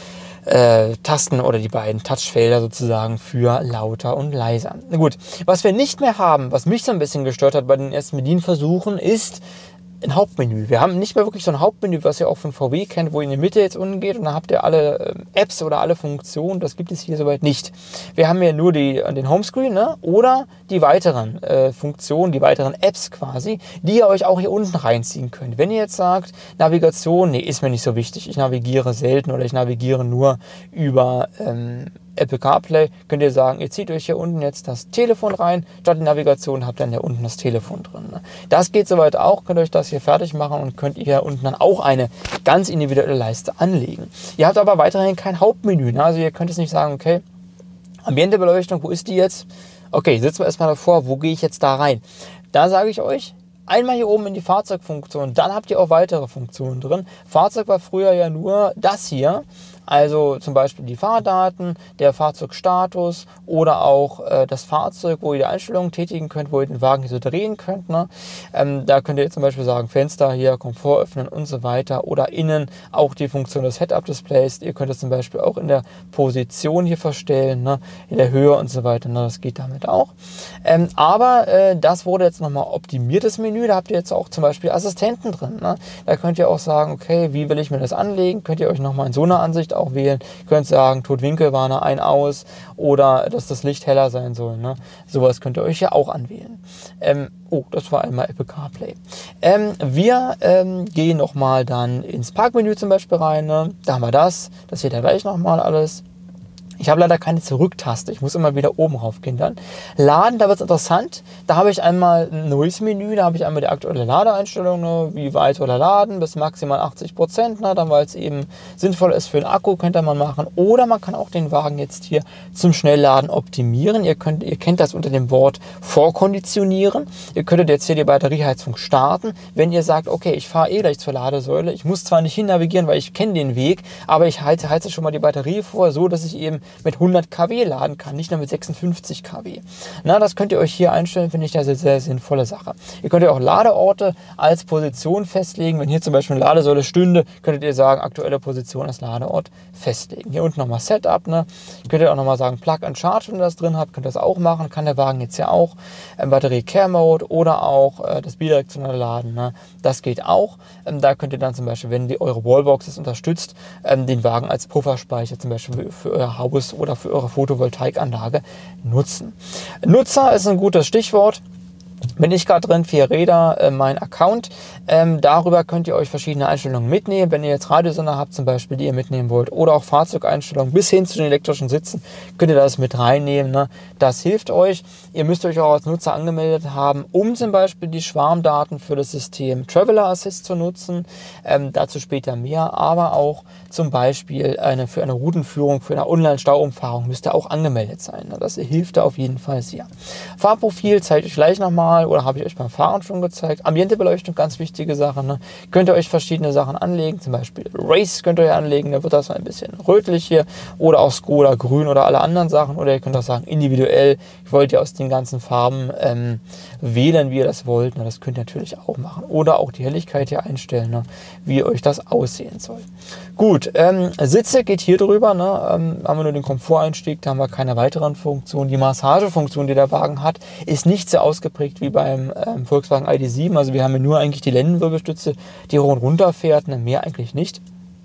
äh, Tasten oder die beiden Touchfelder sozusagen für lauter und leiser. Na gut, was wir nicht mehr haben, was mich so ein bisschen gestört hat bei den ersten Bedienversuchen, ist ein Hauptmenü. Wir haben nicht mehr wirklich so ein Hauptmenü, was ihr auch von V W kennt, wo ihr in die Mitte jetzt unten geht und dann habt ihr alle äh, Apps oder alle Funktionen. Das gibt es hier soweit nicht. Wir haben ja nur die, den Homescreen, ne? Oder die weiteren äh, Funktionen, die weiteren Apps quasi, die ihr euch auch hier unten reinziehen könnt. Wenn ihr jetzt sagt, Navigation, nee, ist mir nicht so wichtig. Ich navigiere selten oder ich navigiere nur über ähm, Apple CarPlay, könnt ihr sagen, ihr zieht euch hier unten jetzt das Telefon rein, statt die Navigation habt ihr dann hier unten das Telefon drin. Ne? Das geht soweit auch, könnt ihr euch das hier fertig machen und könnt ihr hier unten dann auch eine ganz individuelle Leiste anlegen. Ihr habt aber weiterhin kein Hauptmenü, ne? Also ihr könnt jetzt nicht sagen, okay, Ambientebeleuchtung, wo ist die jetzt? Okay, sitzen wir erstmal davor, wo gehe ich jetzt da rein? Da sage ich euch, einmal hier oben in die Fahrzeugfunktion, dann habt ihr auch weitere Funktionen drin. Fahrzeug war früher ja nur das hier, also zum Beispiel die Fahrdaten, der Fahrzeugstatus oder auch äh, das Fahrzeug, wo ihr die Einstellungen tätigen könnt, wo ihr den Wagen hier so drehen könnt. Ne? Ähm, da könnt ihr zum Beispiel sagen, Fenster hier, Komfort öffnen und so weiter. Oder innen auch die Funktion des Head-Up-Displays. Ihr könnt es zum Beispiel auch in der Position hier verstellen, ne? In der Höhe und so weiter. Ne? Das geht damit auch. Ähm, aber äh, das wurde jetzt nochmal optimiertes Menü. Da habt ihr jetzt auch zum Beispiel Assistenten drin. Ne? Da könnt ihr auch sagen, okay, wie will ich mir das anlegen? Könnt ihr euch nochmal in so einer Ansicht auch wählen. Ihr könnt sagen, Totwinkelwarner ein, aus oder dass das Licht heller sein soll. Ne? Sowas könnt ihr euch ja auch anwählen. Ähm, oh, das war einmal Apple CarPlay. Ähm, wir ähm, gehen nochmal dann ins Parkmenü zum Beispiel rein. Ne? Da haben wir das. Das seht ihr gleich nochmal alles. Ich habe leider keine Zurücktaste. Ich muss immer wieder oben raufgehen dann. Laden, da wird es interessant. Da habe ich einmal ein neues Menü. Da habe ich einmal die aktuelle Ladeeinstellung. Ne? Wie weit soll er laden? Bis maximal achtzig Prozent. Ne? Dann, weil es eben sinnvoll ist für den Akku, könnte man machen. Oder man kann auch den Wagen jetzt hier zum Schnellladen optimieren. Ihr, könnt, ihr kennt das unter dem Wort vorkonditionieren. Ihr könntet jetzt hier die Batterieheizung starten. Wenn ihr sagt, okay, ich fahre eh gleich zur Ladesäule. Ich muss zwar nicht hin navigieren, weil ich kenne den Weg, aber ich heize, heize schon mal die Batterie vor, so dass ich eben mit hundert Kilowatt laden kann, nicht nur mit sechsundfünfzig Kilowatt. Na, das könnt ihr euch hier einstellen, finde ich das eine sehr sinnvolle Sache. Ihr könnt ja auch Ladeorte als Position festlegen. Wenn hier zum Beispiel eine Ladesäule stünde, könntet ihr sagen, aktuelle Position als Ladeort festlegen. Hier unten nochmal Setup. Ne? Könnt ihr auch nochmal sagen, Plug and Charge, wenn ihr das drin habt, könnt ihr das auch machen. Kann der Wagen jetzt ja auch. Ähm, Batterie Care Mode oder auch äh, das bidirektionale Laden. Ne? Das geht auch. Ähm, da könnt ihr dann zum Beispiel, wenn die, eure Wallbox es unterstützt, ähm, den Wagen als Pufferspeicher zum Beispiel für, für euer Haus oder für eure Photovoltaikanlage nutzen. Nutzer ist ein gutes Stichwort. Bin ich gerade drin, vier Räder, äh, mein Account. Ähm, darüber könnt ihr euch verschiedene Einstellungen mitnehmen. Wenn ihr jetzt Radiosender habt zum Beispiel, die ihr mitnehmen wollt, oder auch Fahrzeugeinstellungen bis hin zu den elektrischen Sitzen, könnt ihr das mit reinnehmen. Ne? Das hilft euch. Ihr müsst euch auch als Nutzer angemeldet haben, um zum Beispiel die Schwarmdaten für das System Traveler Assist zu nutzen. Ähm, dazu später mehr, aber auch zum Beispiel eine, für eine Routenführung, für eine Online-Stauumfahrung müsst ihr auch angemeldet sein. Ne? Das hilft da auf jeden Fall sehr. Fahrprofil zeige ich euch gleich nochmal oder habe ich euch beim Fahren schon gezeigt. Ambientebeleuchtung, ganz wichtige Sache. Ne? Könnt ihr euch verschiedene Sachen anlegen, zum Beispiel Race könnt ihr euch anlegen, da wird das ein bisschen rötlich hier oder auch Skoda grün oder alle anderen Sachen. Oder ihr könnt auch sagen, individuell, ich wollte ja aus den ganzen Farben ähm, wählen, wie ihr das wollt. Ne? Das könnt ihr natürlich auch machen. Oder auch die Helligkeit hier einstellen, ne? Wie euch das aussehen soll. Gut, ähm, Sitze geht hier drüber. Ne? Ähm, haben wir nur den Komforteinstieg, da haben wir keine weiteren Funktionen. Die Massagefunktion, die der Wagen hat, ist nicht so ausgeprägt wie beim ähm, Volkswagen I D sieben. Also wir haben hier nur eigentlich die Lendenwirbelstütze, die hoch und runter fährt, ne? Mehr eigentlich nicht.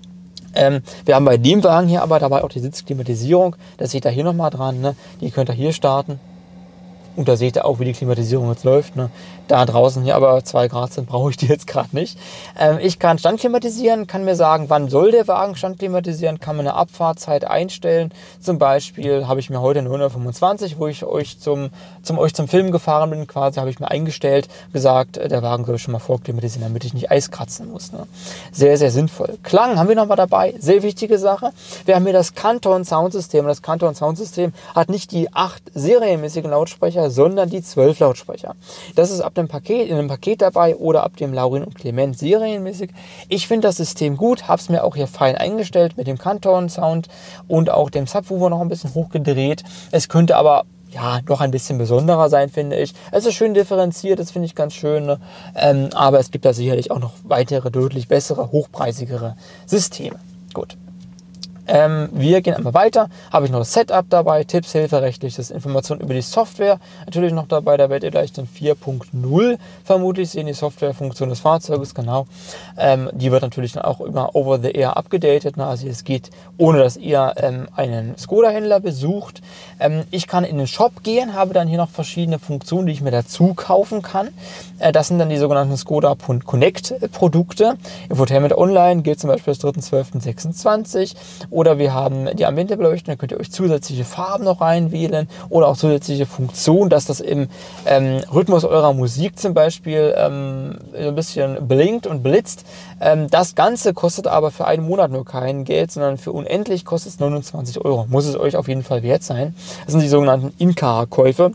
Ähm, wir haben bei dem Wagen hier aber dabei auch die Sitzklimatisierung. Das seht ihr hier nochmal dran. Ne? Die könnt ihr hier starten. Und da seht ihr auch, wie die Klimatisierung jetzt läuft. Ne? Da draußen hier aber zwei Grad sind, brauche ich die jetzt gerade nicht. Ähm, ich kann standklimatisieren, kann mir sagen, wann soll der Wagen standklimatisieren, kann mir eine Abfahrtzeit einstellen. Zum Beispiel habe ich mir heute eine hundertfünfundzwanzig, wo ich euch zum, zum, euch zum Film gefahren bin, quasi habe ich mir eingestellt, gesagt, der Wagen soll schon mal vorklimatisieren, damit ich nicht Eis kratzen muss. Ne? Sehr, sehr sinnvoll. Klang haben wir noch mal dabei, sehr wichtige Sache. Wir haben hier das Canton Soundsystem. Das Canton Soundsystem hat nicht die acht serienmäßigen Lautsprecher, sondern die zwölf Lautsprecher. Das ist ab dem Paket, in einem Paket dabei oder ab dem Laurin und Clement serienmäßig. Ich finde das System gut, habe es mir auch hier fein eingestellt mit dem Canton Sound und auch dem Subwoofer noch ein bisschen hochgedreht. Es könnte aber ja noch ein bisschen besonderer sein, finde ich. Es ist schön differenziert, das finde ich ganz schön. Ne? Ähm, aber es gibt da sicherlich auch noch weitere, deutlich bessere, hochpreisigere Systeme. Gut. Ähm, wir gehen einmal weiter. Habe ich noch das Setup dabei, Tipps, Hilfe, rechtliches, Informationen über die Software. Natürlich noch dabei, da werdet ihr gleich dann vier Punkt null vermutlich sehen, die Softwarefunktion des Fahrzeuges, genau. Ähm, die wird natürlich dann auch immer over the air abgedatet. Ne? Also es geht, ohne dass ihr ähm, einen Skoda-Händler besucht. Ähm, ich kann in den Shop gehen, habe dann hier noch verschiedene Funktionen, die ich mir dazu kaufen kann. Äh, das sind dann die sogenannten Skoda Connect Produkte. Infotainment Online gilt zum Beispiel bis dritter zwölfter sechsundzwanzig. Oder wir haben die Ambiente-Beleuchtung, da könnt ihr euch zusätzliche Farben noch reinwählen oder auch zusätzliche Funktionen, dass das im ähm, Rhythmus eurer Musik zum Beispiel ähm, ein bisschen blinkt und blitzt. Ähm, das Ganze kostet aber für einen Monat nur kein Geld, sondern für unendlich kostet es neunundzwanzig Euro. Muss es euch auf jeden Fall wert sein. Das sind die sogenannten In-Car-Käufe,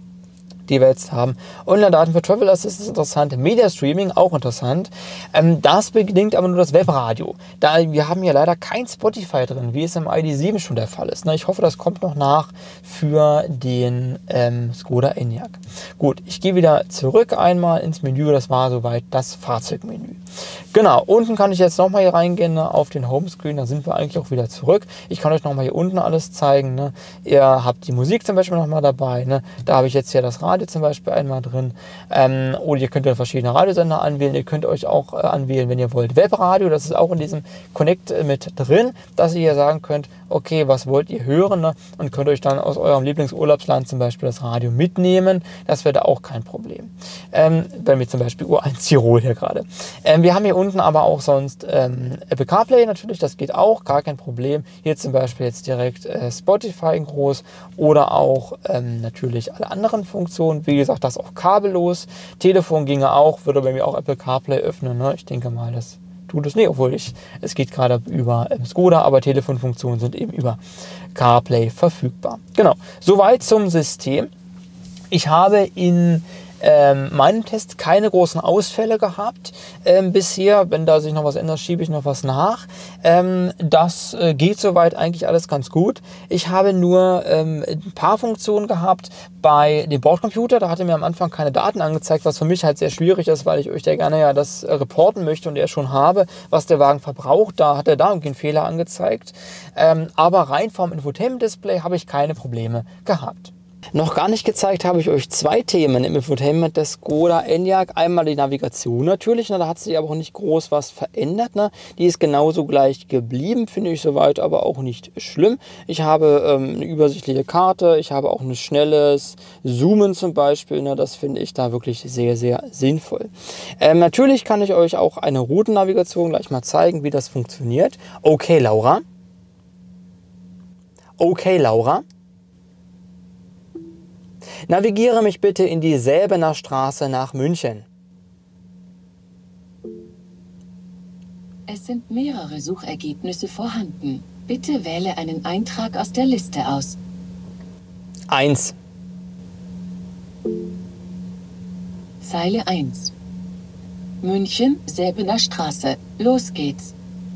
die wir jetzt haben. Online-Daten für Travel Assist ist interessant, Media Streaming auch interessant. Ähm, das bedingt aber nur das Webradio. Da wir haben hier leider kein Spotify drin, wie es im I D sieben schon der Fall ist. Ne? Ich hoffe, das kommt noch nach für den ähm, Skoda Enyaq. Gut, ich gehe wieder zurück einmal ins Menü. Das war soweit das Fahrzeugmenü. Genau, unten kann ich jetzt nochmal hier reingehen, ne, auf den Homescreen. Da sind wir eigentlich auch wieder zurück. Ich kann euch nochmal hier unten alles zeigen. Ne? Ihr habt die Musik zum Beispiel nochmal dabei. Ne? Da habe ich jetzt hier das Radio zum Beispiel einmal drin. Ähm, oder ihr könnt ja verschiedene Radiosender anwählen. Ihr könnt euch auch äh, anwählen, wenn ihr wollt, Webradio. Das ist auch in diesem Connect äh, mit drin, dass ihr hier sagen könnt, okay, was wollt ihr hören? Ne? Und könnt euch dann aus eurem Lieblingsurlaubsland zum Beispiel das Radio mitnehmen. Das wäre da auch kein Problem. Ähm, bei mir zum Beispiel U eins Tirol hier gerade. Ähm, wir haben hier unten aber auch sonst ähm, Apple CarPlay natürlich, das geht auch, gar kein Problem. Hier zum Beispiel jetzt direkt äh, Spotify in groß oder auch ähm, natürlich alle anderen Funktionen. Wie gesagt, das auch kabellos. Telefon ginge auch, würde bei mir auch Apple CarPlay öffnen. Ne? Ich denke mal, das tut es nicht, obwohl ich, es geht gerade über ähm, Skoda, aber Telefonfunktionen sind eben über CarPlay verfügbar. Genau, soweit zum System. Ich habe in Ähm, meinem Test keine großen Ausfälle gehabt ähm, bisher. Wenn da sich noch was ändert, schiebe ich noch was nach. Ähm, das äh, geht soweit eigentlich alles ganz gut. Ich habe nur ähm, ein paar Funktionen gehabt bei dem Bordcomputer. Da hatte mir am Anfang keine Daten angezeigt, was für mich halt sehr schwierig ist, weil ich euch ja gerne ja das äh, reporten möchte und ja schon habe, was der Wagen verbraucht. Da hat er da irgendwie einen Fehler angezeigt. Ähm, aber rein vom Infotainment-Display habe ich keine Probleme gehabt. Noch gar nicht gezeigt habe ich euch zwei Themen im Infotainment des Skoda Enyaq. Einmal die Navigation natürlich, ne, da hat sich aber auch nicht groß was verändert. Ne. Die ist genauso gleich geblieben, finde ich soweit, aber auch nicht schlimm. Ich habe ähm, eine übersichtliche Karte, ich habe auch ein schnelles Zoomen zum Beispiel. Ne, das finde ich da wirklich sehr, sehr sinnvoll. Ähm, natürlich kann ich euch auch eine Routennavigation gleich mal zeigen, wie das funktioniert. Okay, Laura. Okay, Laura. Navigiere mich bitte in die Säbener Straße nach München. Es sind mehrere Suchergebnisse vorhanden. Bitte wähle einen Eintrag aus der Liste aus. eins. Zeile eins. München, Säbener Straße. Los geht's.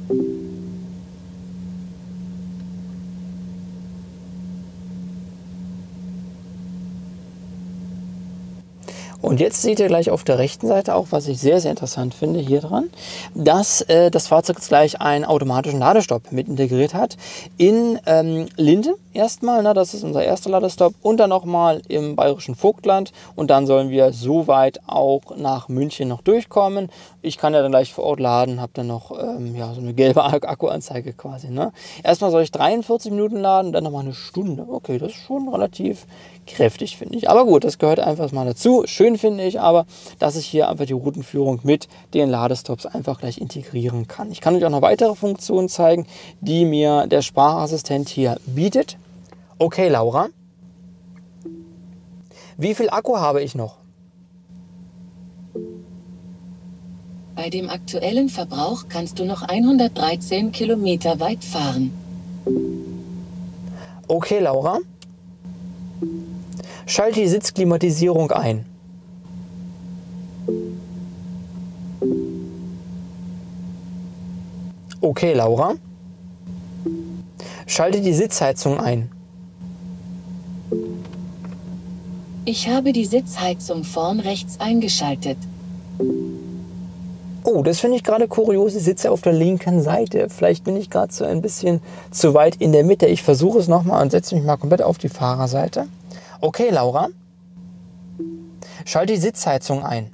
Und jetzt seht ihr gleich auf der rechten Seite auch, was ich sehr, sehr interessant finde, hier dran, dass äh, das Fahrzeug jetzt gleich einen automatischen Ladestopp mit integriert hat. In ähm, Linden erstmal, ne, das ist unser erster Ladestopp, und dann nochmal im bayerischen Vogtland. Und dann sollen wir soweit auch nach München noch durchkommen. Ich kann ja dann gleich vor Ort laden, habe dann noch ähm, ja, so eine gelbe Akkuanzeige quasi. Ne? Erstmal soll ich dreiundvierzig Minuten laden, dann nochmal eine Stunde. Okay, das ist schon relativ kräftig, finde ich. Aber gut, das gehört einfach mal dazu. Schön finde ich aber, dass ich hier einfach die Routenführung mit den Ladestops einfach gleich integrieren kann. Ich kann euch auch noch weitere Funktionen zeigen, die mir der Sprachassistent hier bietet. Okay, Laura. Wie viel Akku habe ich noch? Bei dem aktuellen Verbrauch kannst du noch hundertdreizehn Kilometer weit fahren. Okay, Laura. Schalte die Sitzklimatisierung ein. Okay, Laura. Schalte die Sitzheizung ein. Ich habe die Sitzheizung vorn rechts eingeschaltet. Oh, das finde ich gerade kurios. Ich sitze auf der linken Seite. Vielleicht bin ich gerade so ein bisschen zu weit in der Mitte. Ich versuche es nochmal und setze mich mal komplett auf die Fahrerseite. Okay, Laura. Schalte die Sitzheizung ein.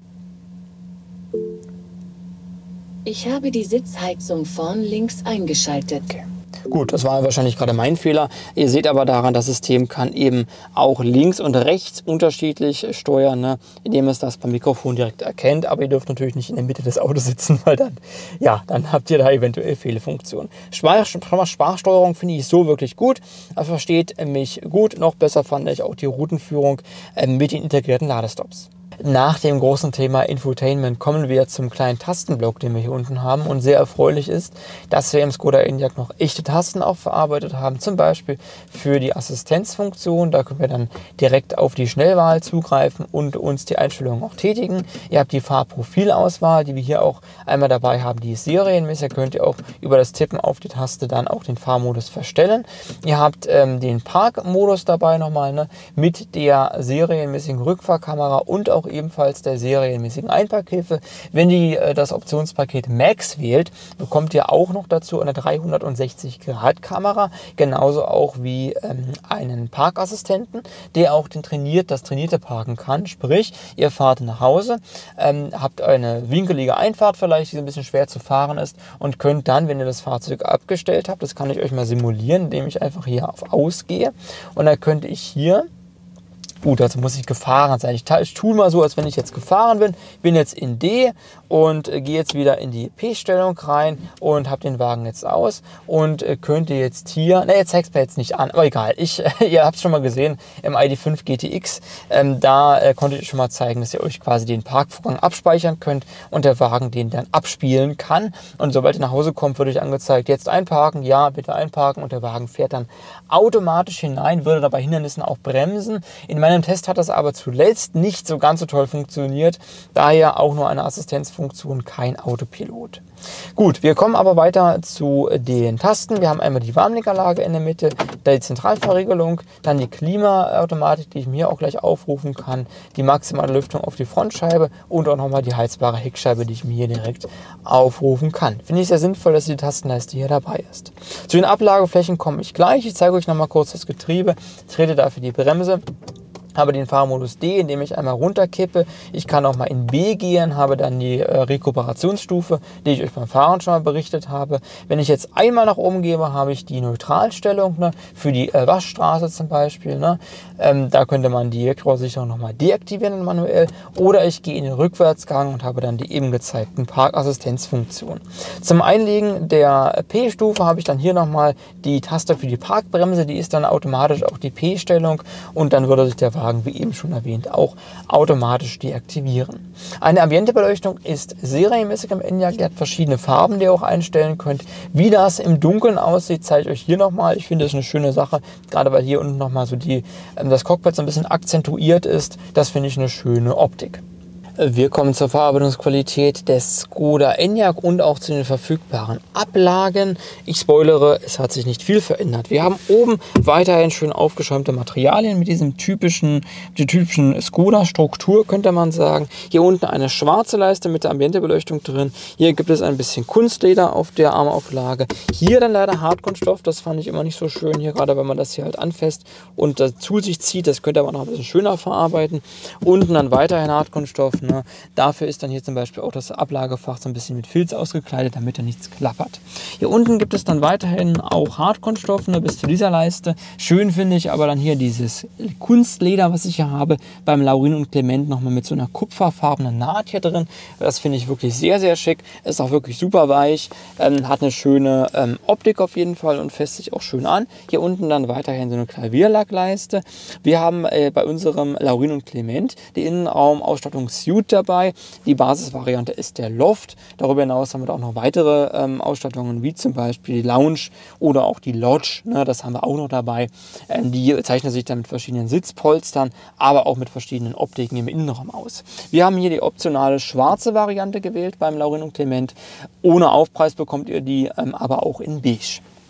Ich habe die Sitzheizung vorn links eingeschaltet. Okay. Gut, das war wahrscheinlich gerade mein Fehler. Ihr seht aber daran, das System kann eben auch links und rechts unterschiedlich steuern, ne, indem es das beim Mikrofon direkt erkennt. Aber ihr dürft natürlich nicht in der Mitte des Autos sitzen, weil dann, ja, dann habt ihr da eventuell Fehlfunktionen. Sprachsteuerung finde ich so wirklich gut. Er versteht mich gut. Noch besser fand ich auch die Routenführung mit den integrierten Ladestops. Nach dem großen Thema Infotainment kommen wir zum kleinen Tastenblock, den wir hier unten haben. Und sehr erfreulich ist, dass wir im Skoda Enyaq noch echte Tasten auch verarbeitet haben. Zum Beispiel für die Assistenzfunktion. Da können wir dann direkt auf die Schnellwahl zugreifen und uns die Einstellungen auch tätigen. Ihr habt die Fahrprofilauswahl, die wir hier auch einmal dabei haben. Die ist serienmäßig. Da könnt ihr auch über das Tippen auf die Taste dann auch den Fahrmodus verstellen. Ihr habt ähm, den Parkmodus dabei nochmal, ne, mit der serienmäßigen Rückfahrkamera und auch ebenfalls der serienmäßigen Einparkhilfe. Wenn ihr äh, das Optionspaket Max wählt, bekommt ihr auch noch dazu eine dreihundertsechzig Grad Kamera, genauso auch wie ähm, einen Parkassistenten, der auch den trainiert, das trainierte Parken kann. Sprich, ihr fahrt nach Hause, ähm, habt eine winkelige Einfahrt vielleicht, die ein bisschen schwer zu fahren ist und könnt dann, wenn ihr das Fahrzeug abgestellt habt, das kann ich euch mal simulieren, indem ich einfach hier auf Aus gehe und dann könnte ich hier Gut, dazu muss ich gefahren sein. Ich, ich tue mal so, als wenn ich jetzt gefahren bin. Bin jetzt in D und äh, gehe jetzt wieder in die P-Stellung rein und habe den Wagen jetzt aus und äh, könnte jetzt hier, ne, jetzt zeigt es mir jetzt nicht an, aber egal. Ich, äh, ihr habt es schon mal gesehen im I D fünf G T X. Ähm, da äh, konnte ich schon mal zeigen, dass ihr euch quasi den Parkvorgang abspeichern könnt und der Wagen den dann abspielen kann. Und sobald ihr nach Hause kommt, wird euch angezeigt, jetzt einparken, ja, bitte einparken und der Wagen fährt dann automatisch hinein, würde dabei Hindernissen auch bremsen. In meinem Test hat das aber zuletzt nicht so ganz so toll funktioniert, daher auch nur eine Assistenzfunktion, kein Autopilot. Gut, wir kommen aber weiter zu den Tasten. Wir haben einmal die Warmlenkerlage in der Mitte, die Zentralverriegelung, dann die Klimaautomatik, die ich mir auch gleich aufrufen kann, die maximale Lüftung auf die Frontscheibe und auch nochmal die heizbare Heckscheibe, die ich mir hier direkt aufrufen kann. Finde ich sehr sinnvoll, dass die Tastenleiste hier dabei ist. Zu den Ablageflächen komme ich gleich. Ich zeige euch nochmal kurz das Getriebe, trete dafür die Bremse. Habe den Fahrmodus D, indem ich einmal runterkippe. Ich kann auch mal in B gehen, habe dann die äh, Rekuperationsstufe, die ich euch beim Fahren schon mal berichtet habe. Wenn ich jetzt einmal nach oben gebe, habe ich die Neutralstellung, ne, für die äh, Waschstraße zum Beispiel. Ne. Ähm, da könnte man die Wegrohrsicherung nochmal deaktivieren manuell. Oder ich gehe in den Rückwärtsgang und habe dann die eben gezeigten Parkassistenzfunktionen. Zum Einlegen der P-Stufe habe ich dann hier nochmal die Taste für die Parkbremse. Die ist dann automatisch auch die P-Stellung und dann würde sich der Wagen, wie eben schon erwähnt, auch automatisch deaktivieren. Eine Ambientebeleuchtung ist serienmäßig im Enyaq. Ihr habt verschiedene Farben, die ihr auch einstellen könnt. Wie das im Dunkeln aussieht, zeige ich euch hier nochmal. Ich finde das eine schöne Sache, gerade weil hier unten nochmal so die, das Cockpit so ein bisschen akzentuiert ist. Das finde ich eine schöne Optik. Wir kommen zur Verarbeitungsqualität des Skoda Enyaq und auch zu den verfügbaren Ablagen. Ich spoilere, es hat sich nicht viel verändert. Wir haben oben weiterhin schön aufgeschäumte Materialien mit diesem typischen, die typischen Skoda-Struktur, könnte man sagen. Hier unten eine schwarze Leiste mit der Ambientebeleuchtung drin. Hier gibt es ein bisschen Kunstleder auf der Armauflage. Hier dann leider Hartkunststoff, das fand ich immer nicht so schön hier, gerade wenn man das hier halt anfasst und das zu sich zieht. Das könnte aber noch ein bisschen schöner verarbeiten. Unten dann weiterhin Hartkunststoff. Ne? Dafür ist dann hier zum Beispiel auch das Ablagefach so ein bisschen mit Filz ausgekleidet, damit da nichts klappert. Hier unten gibt es dann weiterhin auch Hartkunststoff, ne, bis zu dieser Leiste. Schön finde ich aber dann hier dieses Kunstleder, was ich hier habe, beim Laurin und Clement nochmal mit so einer kupferfarbenen Naht hier drin. Das finde ich wirklich sehr, sehr schick. Ist auch wirklich super weich, ähm, hat eine schöne ähm, Optik auf jeden Fall und fässt sich auch schön an. Hier unten dann weiterhin so eine Klavierlackleiste. Wir haben äh, bei unserem Laurin und Clement die Innenraumausstattung Suite dabei. Die Basisvariante ist der Loft. Darüber hinaus haben wir da auch noch weitere ähm, Ausstattungen, wie zum Beispiel die Lounge oder auch die Lodge. Ne, das haben wir auch noch dabei. Ähm, die zeichnen sich dann mit verschiedenen Sitzpolstern, aber auch mit verschiedenen Optiken im Innenraum aus. Wir haben hier die optionale schwarze Variante gewählt beim Laurin und Clement. Ohne Aufpreis bekommt ihr die ähm, aber auch in beige.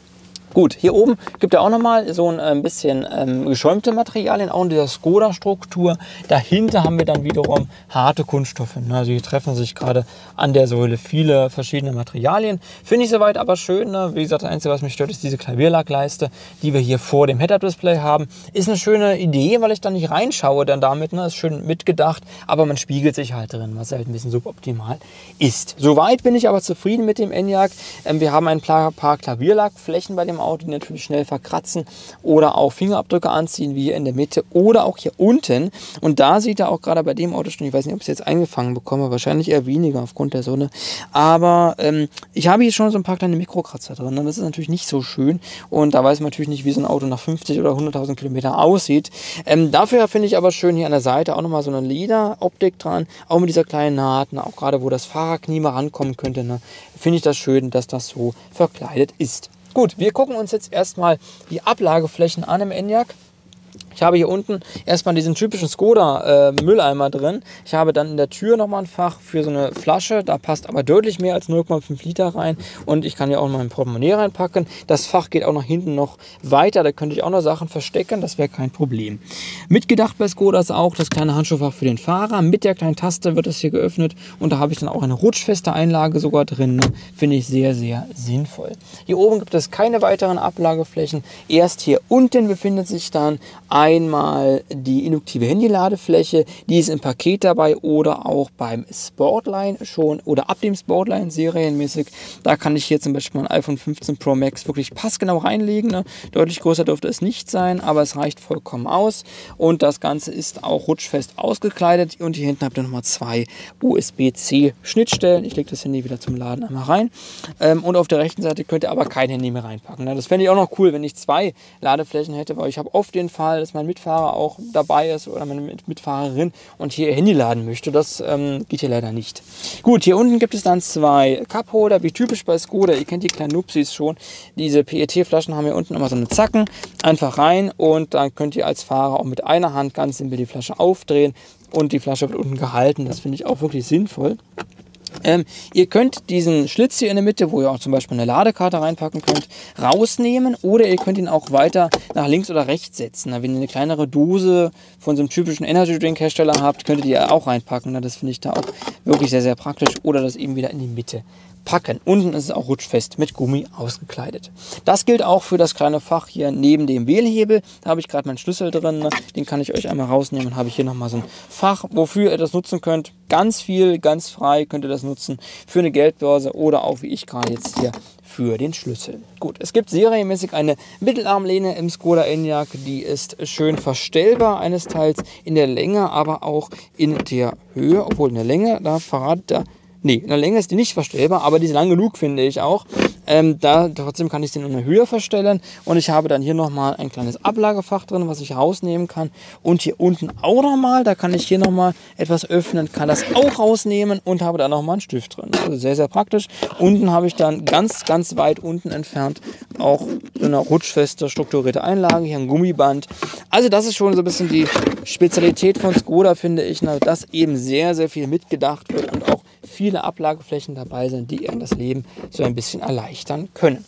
Gut, hier oben gibt er auch nochmal so ein, ein bisschen ähm, geschäumte Materialien, auch in dieser Skoda-Struktur. Dahinter haben wir dann wiederum harte Kunststoffe. Also hier treffen sich gerade an der Säule viele verschiedene Materialien. Finde ich soweit aber schön. Ne? Wie gesagt, das Einzige, was mich stört, ist diese Klavierlackleiste, die wir hier vor dem Head-Up-Display haben. Ist eine schöne Idee, weil ich da nicht reinschaue dann damit. Ne? Ist schön mitgedacht, aber man spiegelt sich halt drin, was halt ein bisschen suboptimal ist. Soweit bin ich aber zufrieden mit dem Enyaq. Ähm, wir haben ein paar, paar Klavierlackflächen bei dem Auto, die natürlich schnell verkratzen oder auch Fingerabdrücke anziehen, wie hier in der Mitte oder auch hier unten. Und da sieht er auch gerade bei dem Auto schon, ich weiß nicht, ob ich es jetzt eingefangen bekomme, wahrscheinlich eher weniger aufgrund der Sonne. Aber ähm, ich habe hier schon so ein paar kleine Mikrokratzer drin. Und das ist natürlich nicht so schön. Und da weiß man natürlich nicht, wie so ein Auto nach fünfzig oder hunderttausend Kilometern aussieht. Ähm, dafür finde ich aber schön hier an der Seite auch nochmal so eine Lederoptik dran, auch mit dieser kleinen Naht, ne, auch gerade wo das Fahrerknie mal rankommen könnte. Ne, finde ich das schön, dass das so verkleidet ist. Gut, wir gucken uns jetzt erstmal die Ablageflächen an im Enyaq. Ich habe hier unten erstmal diesen typischen Skoda äh, Mülleimer drin. Ich habe dann in der Tür nochmal ein Fach für so eine Flasche. Da passt aber deutlich mehr als null Komma fünf Liter rein. Und ich kann hier auch noch mein Portemonnaie reinpacken. Das Fach geht auch nach hinten noch weiter. Da könnte ich auch noch Sachen verstecken. Das wäre kein Problem. Mitgedacht bei Skoda ist auch das kleine Handschuhfach für den Fahrer. Mit der kleinen Taste wird das hier geöffnet. Und da habe ich dann auch eine rutschfeste Einlage sogar drin. Finde ich sehr, sehr sinnvoll. Hier oben gibt es keine weiteren Ablageflächen. Erst hier unten befindet sich dann einmal die induktive Handyladefläche, die ist im Paket dabei oder auch beim Sportline schon oder ab dem Sportline serienmäßig. Da kann ich hier zum Beispiel mein iPhone fünfzehn Pro Max wirklich passgenau reinlegen. Ne? Deutlich größer dürfte es nicht sein, aber es reicht vollkommen aus. Und das Ganze ist auch rutschfest ausgekleidet. Und hier hinten habt ihr nochmal zwei U S B C Schnittstellen. Ich lege das Handy wieder zum Laden einmal rein. Ähm, und auf der rechten Seite könnt ihr aber kein Handy mehr reinpacken. Ne? Das fände ich auch noch cool, wenn ich zwei Ladeflächen hätte, weil ich habe oft den Fall, dass mein Mitfahrer auch dabei ist oder meine Mitfahrerin und hier ihr Handy laden möchte. Das ähm, geht hier leider nicht. Gut, hier unten gibt es dann zwei Cupholder, wie typisch bei Skoda. Ihr kennt die kleinen Nupsis schon. Diese P E T-Flaschen haben hier unten immer so eine Zacken. Einfach rein und dann könnt ihr als Fahrer auch mit einer Hand ganz simpel die Flasche aufdrehen und die Flasche wird unten gehalten. Das finde ich auch wirklich sinnvoll. Ähm, ihr könnt diesen Schlitz hier in der Mitte, wo ihr auch zum Beispiel eine Ladekarte reinpacken könnt, rausnehmen oder ihr könnt ihn auch weiter nach links oder rechts setzen. Wenn ihr eine kleinere Dose von so einem typischen Energy Drink Hersteller habt, könntet ihr auch reinpacken. Das finde ich da auch wirklich sehr, sehr praktisch. Oder das eben wieder in die Mitte packen. Unten ist es auch rutschfest mit Gummi ausgekleidet. Das gilt auch für das kleine Fach hier neben dem Wählhebel. Da habe ich gerade meinen Schlüssel drin. Den kann ich euch einmal rausnehmen. Dann habe ich hier nochmal so ein Fach, wofür ihr das nutzen könnt. Ganz viel, ganz frei könnt ihr das nutzen für eine Geldbörse oder auch wie ich gerade jetzt hier für den Schlüssel. Gut, es gibt serienmäßig eine Mittelarmlehne im Skoda Enyaq. Die ist schön verstellbar eines Teils in der Länge, aber auch in der Höhe. Obwohl in der Länge, da verratet er Nee, in der Länge ist die nicht verstellbar, aber die ist lang genug, finde ich auch. Ähm, da, trotzdem kann ich den in der Höhe verstellen. Und ich habe dann hier nochmal ein kleines Ablagefach drin, was ich rausnehmen kann. Und hier unten auch nochmal, da kann ich hier nochmal etwas öffnen, kann das auch rausnehmen und habe da nochmal einen Stift drin. Also sehr, sehr praktisch. Unten habe ich dann ganz, ganz weit unten entfernt auch so eine rutschfeste, strukturierte Einlage. Hier ein Gummiband. Also das ist schon so ein bisschen die Spezialität von Skoda, finde ich, dass eben sehr, sehr viel mitgedacht wird und auch viele Ablageflächen dabei sind, die ihnen das Leben so ein bisschen erleichtern können.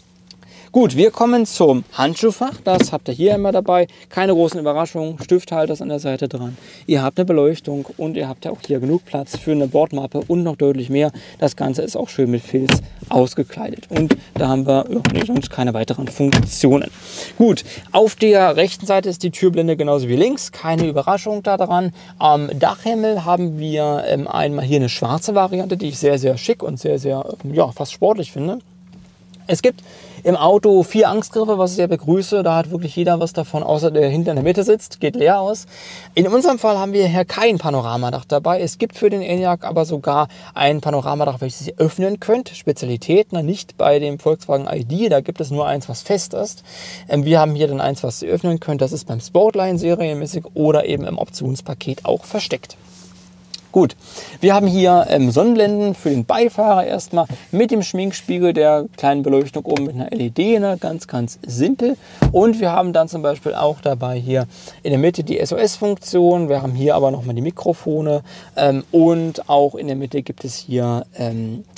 Gut, wir kommen zum Handschuhfach. Das habt ihr hier immer dabei. Keine großen Überraschungen. Stifthalter ist an der Seite dran. Ihr habt eine Beleuchtung und ihr habt ja auch hier genug Platz für eine Bordmappe und noch deutlich mehr. Das Ganze ist auch schön mit Filz ausgekleidet. Und da haben wir ja, nee, sonst keine weiteren Funktionen. Gut, auf der rechten Seite ist die Türblende genauso wie links. Keine Überraschung da dran. Am Dachhimmel haben wir ähm, einmal hier eine schwarze Variante, die ich sehr, sehr schick und sehr, sehr, ja, fast sportlich finde. Es gibt im Auto vier Angstgriffe, was ich sehr begrüße. Da hat wirklich jeder was davon, außer der hinter in der Mitte sitzt. Geht leer aus. In unserem Fall haben wir hier kein Panoramadach dabei. Es gibt für den Enyaq aber sogar ein Panoramadach, welches ihr öffnen könnt. Spezialität, ne? Nicht bei dem Volkswagen I D. Da gibt es nur eins, was fest ist. Wir haben hier dann eins, was ihr öffnen könnt. Das ist beim Sportline serienmäßig oder eben im Optionspaket auch versteckt. Gut, wir haben hier ähm, Sonnenblenden für den Beifahrer erstmal mit dem Schminkspiegel, der kleinen Beleuchtung oben mit einer L E D, ne? Ganz, ganz simpel. Und wir haben dann zum Beispiel auch dabei hier in der Mitte die S O S-Funktion. Wir haben hier aber nochmal die Mikrofone ähm, und auch in der Mitte gibt es hier ähm,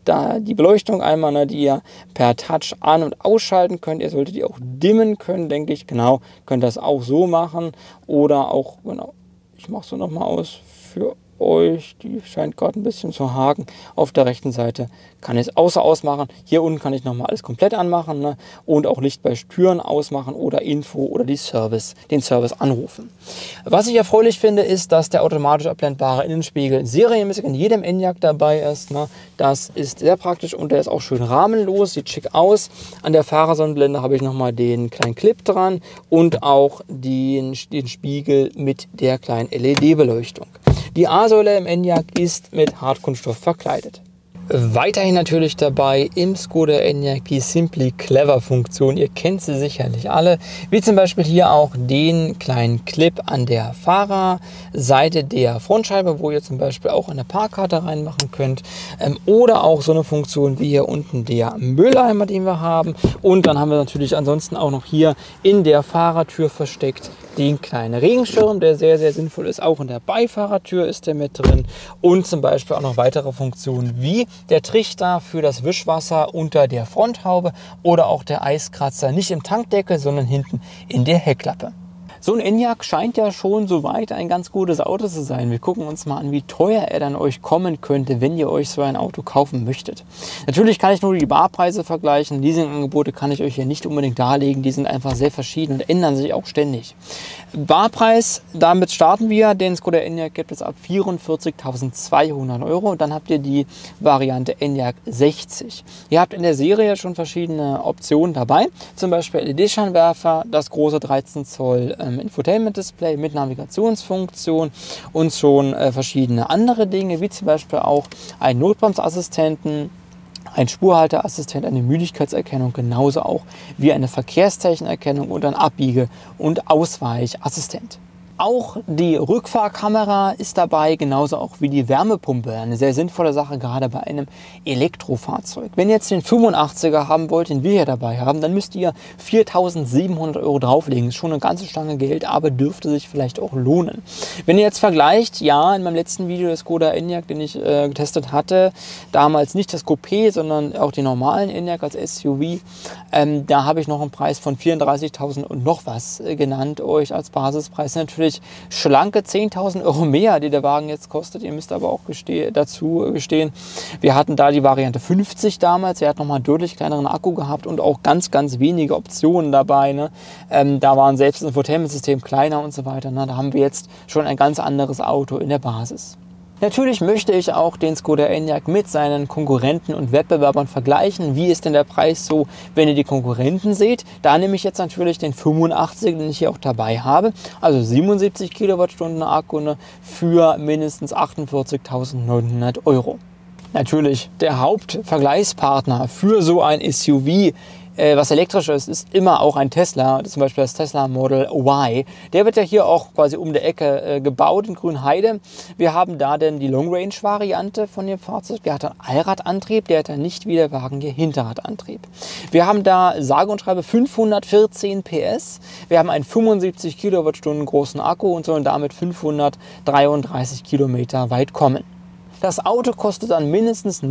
da die Beleuchtung einmal, ne, die ihr per Touch an- und ausschalten könnt. Ihr solltet die auch dimmen können, denke ich. Genau, könnt das auch so machen. Oder auch, genau, ich mache es so nochmal aus für euch. Die scheint gerade ein bisschen zu haken. Auf der rechten Seite kann ich es außer ausmachen. Hier unten kann ich nochmal alles komplett anmachen, ne? Und auch Licht bei Türen ausmachen oder Info oder die Service, den Service anrufen. Was ich erfreulich finde, ist, dass der automatisch abblendbare Innenspiegel serienmäßig in jedem Enyaq dabei ist. Ne? Das ist sehr praktisch und der ist auch schön rahmenlos, sieht schick aus. An der Fahrersonnenblende habe ich nochmal den kleinen Clip dran und auch den, den Spiegel mit der kleinen L E D-Beleuchtung. Die A-Säule im Enyaq ist mit Hartkunststoff verkleidet. Weiterhin natürlich dabei im Skoda Enyaq die Simply Clever Funktion. Ihr kennt sie sicherlich alle, wie zum Beispiel hier auch den kleinen Clip an der Fahrerseite der Frontscheibe, wo ihr zum Beispiel auch eine Parkkarte reinmachen könnt, ähm, oder auch so eine Funktion wie hier unten der Mülleimer, den wir haben. Und dann haben wir natürlich ansonsten auch noch hier in der Fahrertür versteckt den kleinen Regenschirm, der sehr, sehr sinnvoll ist. Auch in der Beifahrertür ist der mit drin. Und zum Beispiel auch noch weitere Funktionen wie der Trichter für das Wischwasser unter der Fronthaube oder auch der Eiskratzer, nicht im Tankdeckel, sondern hinten in der Heckklappe. So ein Enyaq scheint ja schon soweit ein ganz gutes Auto zu sein. Wir gucken uns mal an, wie teuer er dann euch kommen könnte, wenn ihr euch so ein Auto kaufen möchtet. Natürlich kann ich nur die Barpreise vergleichen. Leasingangebote kann ich euch hier nicht unbedingt darlegen. Die sind einfach sehr verschieden und ändern sich auch ständig. Barpreis, damit starten wir. Den Skoda Enyaq gibt es ab vierundvierzigtausendzweihundert Euro. Und dann habt ihr die Variante Enyaq sechzig. Ihr habt in der Serie schon verschiedene Optionen dabei. Zum Beispiel L E D-Scheinwerfer, das große dreizehn Zoll Infotainment-Display mit Navigationsfunktion und schon äh, verschiedene andere Dinge, wie zum Beispiel auch einen Notbremsassistenten, ein Spurhalteassistent, eine Müdigkeitserkennung, genauso auch wie eine Verkehrszeichenerkennung und ein Abbiege- und Ausweichassistent. Auch die Rückfahrkamera ist dabei, genauso auch wie die Wärmepumpe. Eine sehr sinnvolle Sache, gerade bei einem Elektrofahrzeug. Wenn ihr jetzt den fünfundachtziger haben wollt, den wir hier dabei haben, dann müsst ihr viertausendsiebenhundert Euro drauflegen. Das ist schon eine ganze Stange Geld, aber dürfte sich vielleicht auch lohnen. Wenn ihr jetzt vergleicht, ja, in meinem letzten Video des Skoda Enyaq, den ich äh, getestet hatte, damals nicht das Coupé, sondern auch den normalen Enyaq als S U V, ähm, da habe ich noch einen Preis von vierunddreißigtausend und noch was äh, genannt, euch als Basispreis. Natürlich schlanke zehntausend Euro mehr, die der Wagen jetzt kostet. Ihr müsst aber auch geste dazu gestehen, wir hatten da die Variante fünfzig damals. Er hat nochmal einen deutlich kleineren Akku gehabt und auch ganz, ganz wenige Optionen dabei. Ne? Ähm, da waren selbst das Infotainment-System kleiner und so weiter. Ne? Da haben wir jetzt schon ein ganz anderes Auto in der Basis. Natürlich möchte ich auch den Skoda Enyaq mit seinen Konkurrenten und Wettbewerbern vergleichen. Wie ist denn der Preis so, wenn ihr die Konkurrenten seht? Da nehme ich jetzt natürlich den fünfundachtziger, den ich hier auch dabei habe. Also siebenundsiebzig Kilowattstunden Akku, ne, für mindestens achtundvierzigtausendneunhundert Euro. Natürlich der Hauptvergleichspartner für so ein S U V, was elektrisch ist, ist immer auch ein Tesla, zum Beispiel das Tesla Model Y. Der wird ja hier auch quasi um die Ecke äh, gebaut in Grünheide. Wir haben da denn die Long Range Variante von dem Fahrzeug. Der hat einen Allradantrieb, der hat dann nicht wie der Wagen hier Hinterradantrieb. Wir haben da sage und schreibe fünfhundertvierzehn P S. Wir haben einen fünfundsiebzig Kilowattstunden großen Akku und sollen damit fünfhundertdreiunddreißig Kilometer weit kommen. Das Auto kostet dann mindestens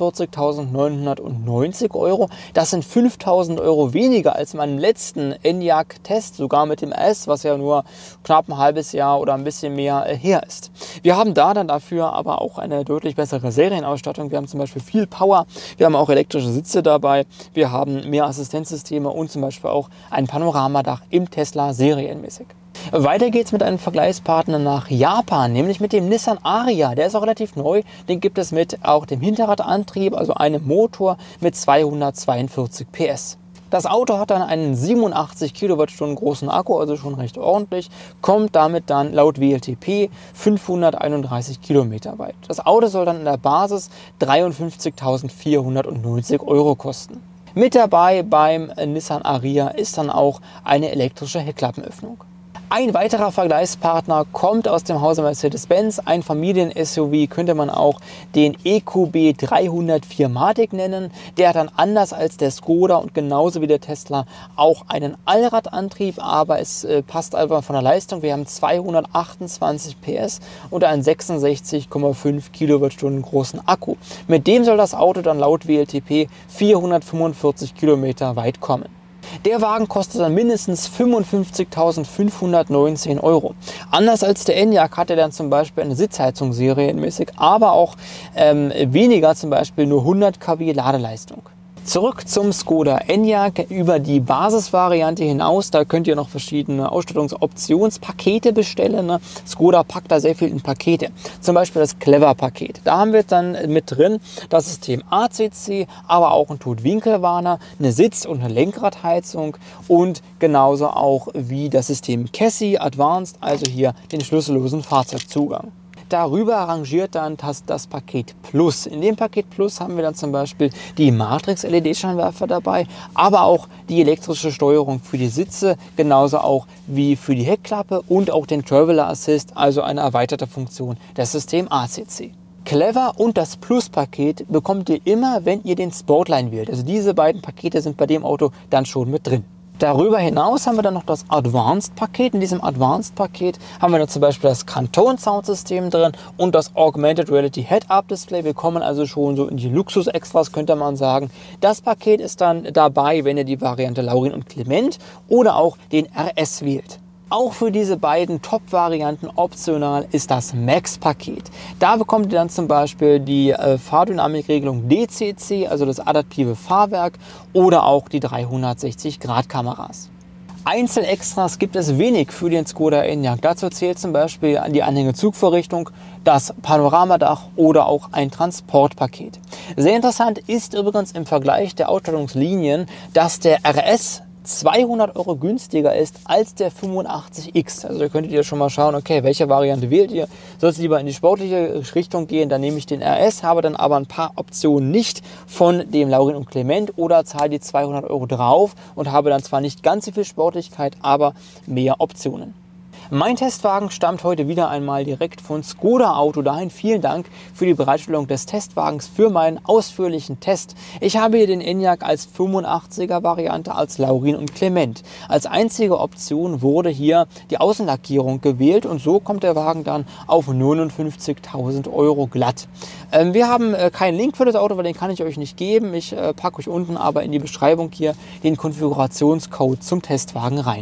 neunundvierzigtausendneunhundertneunzig Euro. Das sind fünftausend Euro weniger als meinem letzten Enyaq-Test, sogar mit dem S, was ja nur knapp ein halbes Jahr oder ein bisschen mehr her ist. Wir haben da dann dafür aber auch eine deutlich bessere Serienausstattung. Wir haben zum Beispiel viel Power, wir haben auch elektrische Sitze dabei, wir haben mehr Assistenzsysteme und zum Beispiel auch ein Panoramadach im Tesla serienmäßig. Weiter geht's mit einem Vergleichspartner nach Japan, nämlich mit dem Nissan Ariya. Der ist auch relativ neu, den gibt es mit auch dem Hinterradantrieb, also einem Motor mit zweihundertzweiundvierzig P S. Das Auto hat dann einen siebenundachtzig Kilowattstunden großen Akku, also schon recht ordentlich, kommt damit dann laut W L T P fünfhunderteinunddreißig Kilometer weit. Das Auto soll dann in der Basis dreiundfünfzigtausendvierhundertneunzig Euro kosten. Mit dabei beim Nissan Ariya ist dann auch eine elektrische Heckklappenöffnung. Ein weiterer Vergleichspartner kommt aus dem Hause Mercedes-Benz, ein Familien-S U V, könnte man auch den E Q B dreihundertvier Matic nennen. Der hat dann anders als der Skoda und genauso wie der Tesla auch einen Allradantrieb, aber es äh, passt einfach von der Leistung. Wir haben zweihundertachtundzwanzig P S und einen sechsundsechzig Komma fünf Kilowattstunden großen Akku. Mit dem soll das Auto dann laut W L T P vierhundertfünfundvierzig Kilometer weit kommen. Der Wagen kostet dann mindestens fünfundfünfzigtausendfünfhundertneunzehn Euro. Anders als der Enyaq hat er dann zum Beispiel eine Sitzheizung serienmäßig, aber auch ähm, weniger, zum Beispiel nur hundert Kilowatt Ladeleistung. Zurück zum Skoda Enyaq. Über die Basisvariante hinaus, da könnt ihr noch verschiedene Ausstattungsoptionspakete bestellen. Ne? Skoda packt da sehr viel in Pakete. Zum Beispiel das Clever-Paket. Da haben wir dann mit drin das System A C C, aber auch ein Totwinkelwarner, eine Sitz- und eine Lenkradheizung und genauso auch wie das System Cassie Advanced, also hier den schlüssellosen Fahrzeugzugang. Darüber rangiert dann das, das Paket Plus. In dem Paket Plus haben wir dann zum Beispiel die Matrix-L E D-Scheinwerfer dabei, aber auch die elektrische Steuerung für die Sitze, genauso auch wie für die Heckklappe und auch den Traveler Assist, also eine erweiterte Funktion des Systems A C C. Clever und das Plus-Paket bekommt ihr immer, wenn ihr den Sportline wählt. Also diese beiden Pakete sind bei dem Auto dann schon mit drin. Darüber hinaus haben wir dann noch das Advanced-Paket. In diesem Advanced-Paket haben wir dann zum Beispiel das Canton-Soundsystem drin und das Augmented Reality Head-Up-Display. Wir kommen also schon so in die Luxus-Extras, könnte man sagen. Das Paket ist dann dabei, wenn ihr die Variante Laurin und Clement oder auch den R S wählt. Auch für diese beiden Top-Varianten optional ist das Max-Paket. Da bekommt ihr dann zum Beispiel die äh, Fahrdynamikregelung D C C, also das adaptive Fahrwerk, oder auch die dreihundertsechzig Grad Kameras. Einzelextras gibt es wenig für den Skoda Enyaq. Dazu zählt zum Beispiel die Anhänge-Zugvorrichtung, das Panoramadach oder auch ein Transportpaket. Sehr interessant ist übrigens im Vergleich der Ausstattungslinien, dass der R S zweihundert Euro günstiger ist als der fünfundachtzig X. Also da könntet ihr schon mal schauen, okay, welche Variante wählt ihr? Soll es lieber in die sportliche Richtung gehen, dann nehme ich den R S, habe dann aber ein paar Optionen nicht von dem Laurin und Clement oder zahle die zweihundert Euro drauf und habe dann zwar nicht ganz so viel Sportlichkeit, aber mehr Optionen. Mein Testwagen stammt heute wieder einmal direkt von Skoda Auto. Dahin vielen Dank für die Bereitstellung des Testwagens für meinen ausführlichen Test. Ich habe hier den Enyaq als fünfundachtziger Variante, als Laurin und Clement. Als einzige Option wurde hier die Außenlackierung gewählt und so kommt der Wagen dann auf neunundfünfzigtausend Euro glatt. Ähm, wir haben äh, keinen Link für das Auto, weil den kann ich euch nicht geben. Ich äh, packe euch unten aber in die Beschreibung hier den Konfigurationscode zum Testwagen rein.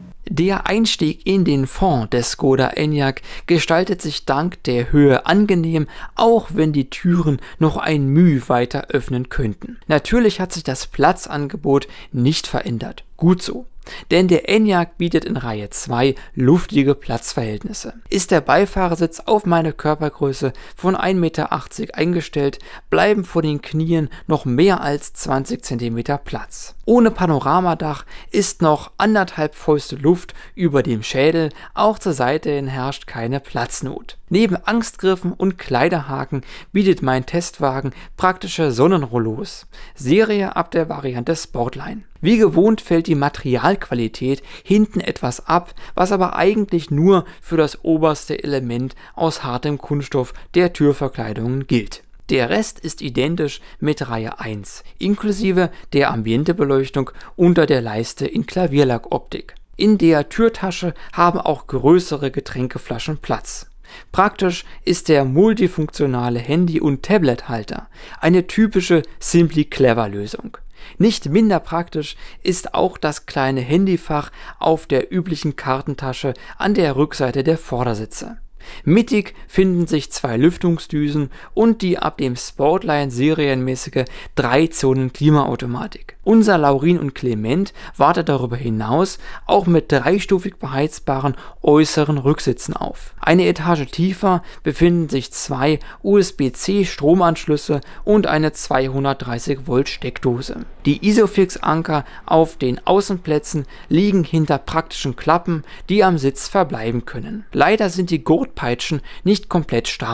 Der Einstieg in den Fond des Skoda Enyaq gestaltet sich dank der Höhe angenehm, auch wenn die Türen noch ein Müh weiter öffnen könnten. Natürlich hat sich das Platzangebot nicht verändert. Gut so. Denn der Enyaq bietet in Reihe zwei luftige Platzverhältnisse. Ist der Beifahrersitz auf meine Körpergröße von ein Meter achtzig eingestellt, bleiben vor den Knien noch mehr als zwanzig Zentimeter Platz. Ohne Panoramadach ist noch anderthalb Fäuste Luft über dem Schädel, auch zur Seite hin herrscht keine Platznot. Neben Angstgriffen und Kleiderhaken bietet mein Testwagen praktische Sonnenrollos. Serie ab der Variante Sportline. Wie gewohnt fällt die Materialqualität hinten etwas ab, was aber eigentlich nur für das oberste Element aus hartem Kunststoff der Türverkleidungen gilt. Der Rest ist identisch mit Reihe eins, inklusive der Ambientebeleuchtung unter der Leiste in Klavierlackoptik. In der Türtasche haben auch größere Getränkeflaschen Platz. Praktisch ist der multifunktionale Handy- und Tablet-Halter, eine typische Simply Clever Lösung. Nicht minder praktisch ist auch das kleine Handyfach auf der üblichen Kartentasche an der Rückseite der Vordersitze. Mittig finden sich zwei Lüftungsdüsen und die ab dem Sportline serienmäßige drei Zonen Klimaautomatik. Unser Laurin und Clement wartet darüber hinaus auch mit dreistufig beheizbaren äußeren Rücksitzen auf. Eine Etage tiefer befinden sich zwei U S B C Stromanschlüsse und eine zweihundertdreißig Volt Steckdose. Die Isofix-Anker auf den Außenplätzen liegen hinter praktischen Klappen, die am Sitz verbleiben können. Leider sind die Gurtpeitschen nicht komplett starr.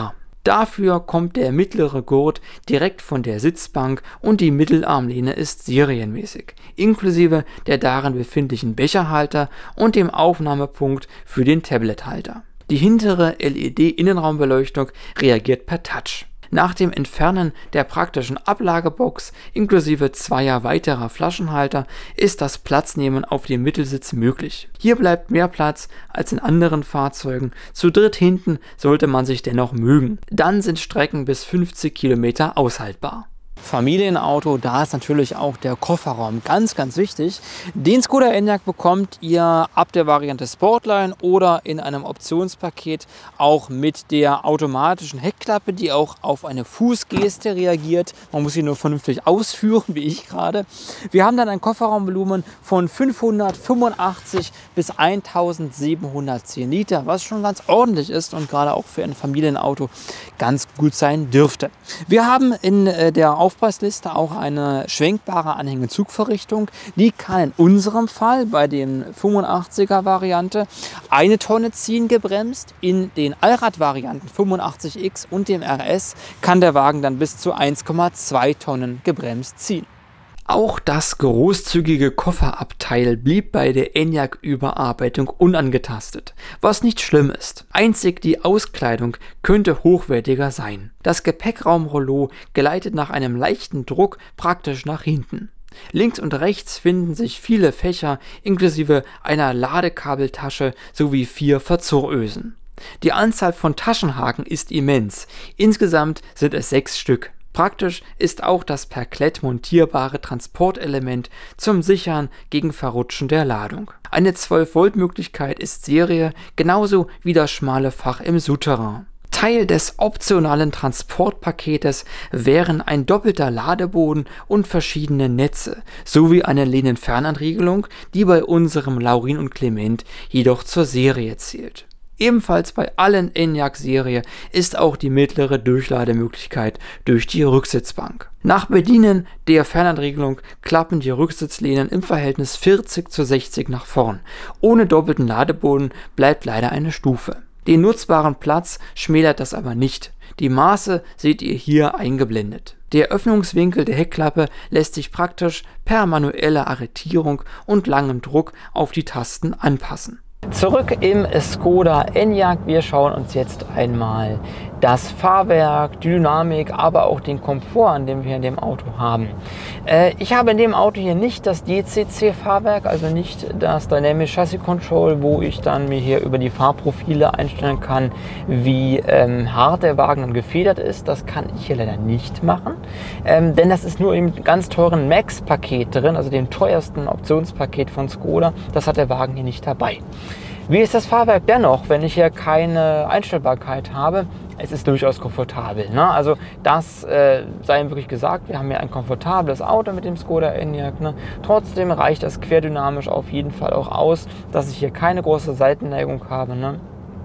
Dafür kommt der mittlere Gurt direkt von der Sitzbank und die Mittelarmlehne ist serienmäßig, inklusive der darin befindlichen Becherhalter und dem Aufnahmepunkt für den Tablethalter. Die hintere L E D-Innenraumbeleuchtung reagiert per Touch. Nach dem Entfernen der praktischen Ablagebox inklusive zweier weiterer Flaschenhalter ist das Platznehmen auf dem Mittelsitz möglich. Hier bleibt mehr Platz als in anderen Fahrzeugen. Zu dritt hinten sollte man sich dennoch mögen. Dann sind Strecken bis fünfzig Kilometer aushaltbar. Familienauto, da ist natürlich auch der Kofferraum ganz, ganz wichtig. Den Skoda Enyaq bekommt ihr ab der Variante Sportline oder in einem Optionspaket auch mit der automatischen Heckklappe, die auch auf eine Fußgeste reagiert. Man muss sie nur vernünftig ausführen, wie ich gerade. Wir haben dann ein Kofferraumvolumen von fünfhundertfünfundachtzig bis eintausendsiebenhundertzehn Liter, was schon ganz ordentlich ist und gerade auch für ein Familienauto ganz gut sein dürfte. Wir haben in äh, der Aufpreisliste auch eine schwenkbare Anhängezugverrichtung. Die kann in unserem Fall bei den fünfundachtziger Variante eine Tonne ziehen gebremst. In den Allrad-Varianten fünfundachtzig X und dem R S kann der Wagen dann bis zu eins Komma zwei Tonnen gebremst ziehen. Auch das großzügige Kofferabteil blieb bei der Enyaq-Überarbeitung unangetastet, was nicht schlimm ist. Einzig die Auskleidung könnte hochwertiger sein. Das Gepäckraumrollo gleitet nach einem leichten Druck praktisch nach hinten. Links und rechts finden sich viele Fächer inklusive einer Ladekabeltasche sowie vier Verzurrösen. Die Anzahl von Taschenhaken ist immens, insgesamt sind es sechs Stück. Praktisch ist auch das per Klett montierbare Transportelement zum Sichern gegen Verrutschen der Ladung. Eine zwölf Volt Möglichkeit ist Serie, genauso wie das schmale Fach im Souterrain. Teil des optionalen Transportpaketes wären ein doppelter Ladeboden und verschiedene Netze, sowie eine Lehnenfernanriegelung, die bei unserem Laurin und Clement jedoch zur Serie zählt. Ebenfalls bei allen Enyaq-Serie ist auch die mittlere Durchlademöglichkeit durch die Rücksitzbank. Nach Bedienen der Fernanriegelung klappen die Rücksitzlehnen im Verhältnis vierzig zu sechzig nach vorn. Ohne doppelten Ladeboden bleibt leider eine Stufe. Den nutzbaren Platz schmälert das aber nicht. Die Maße seht ihr hier eingeblendet. Der Öffnungswinkel der Heckklappe lässt sich praktisch per manueller Arretierung und langem Druck auf die Tasten anpassen. Zurück im Skoda Enyaq. Wir schauen uns jetzt einmal das Fahrwerk, Dynamik, aber auch den Komfort an, dem wir in dem Auto haben. Äh, ich habe in dem Auto hier nicht das D C C-Fahrwerk, also nicht das Dynamic Chassis Control, wo ich dann mir hier über die Fahrprofile einstellen kann, wie ähm, hart der Wagen dann gefedert ist. Das kann ich hier leider nicht machen, ähm, denn das ist nur im ganz teuren Max-Paket drin, also dem teuersten Optionspaket von Skoda. Das hat der Wagen hier nicht dabei. Wie ist das Fahrwerk dennoch, wenn ich hier keine Einstellbarkeit habe? Es ist durchaus komfortabel, ne? Also das äh, sei ihm wirklich gesagt, wir haben hier ein komfortables Auto mit dem Skoda Enyaq, ne? Trotzdem reicht das querdynamisch auf jeden Fall auch aus, dass ich hier keine große Seitenneigung habe, ne?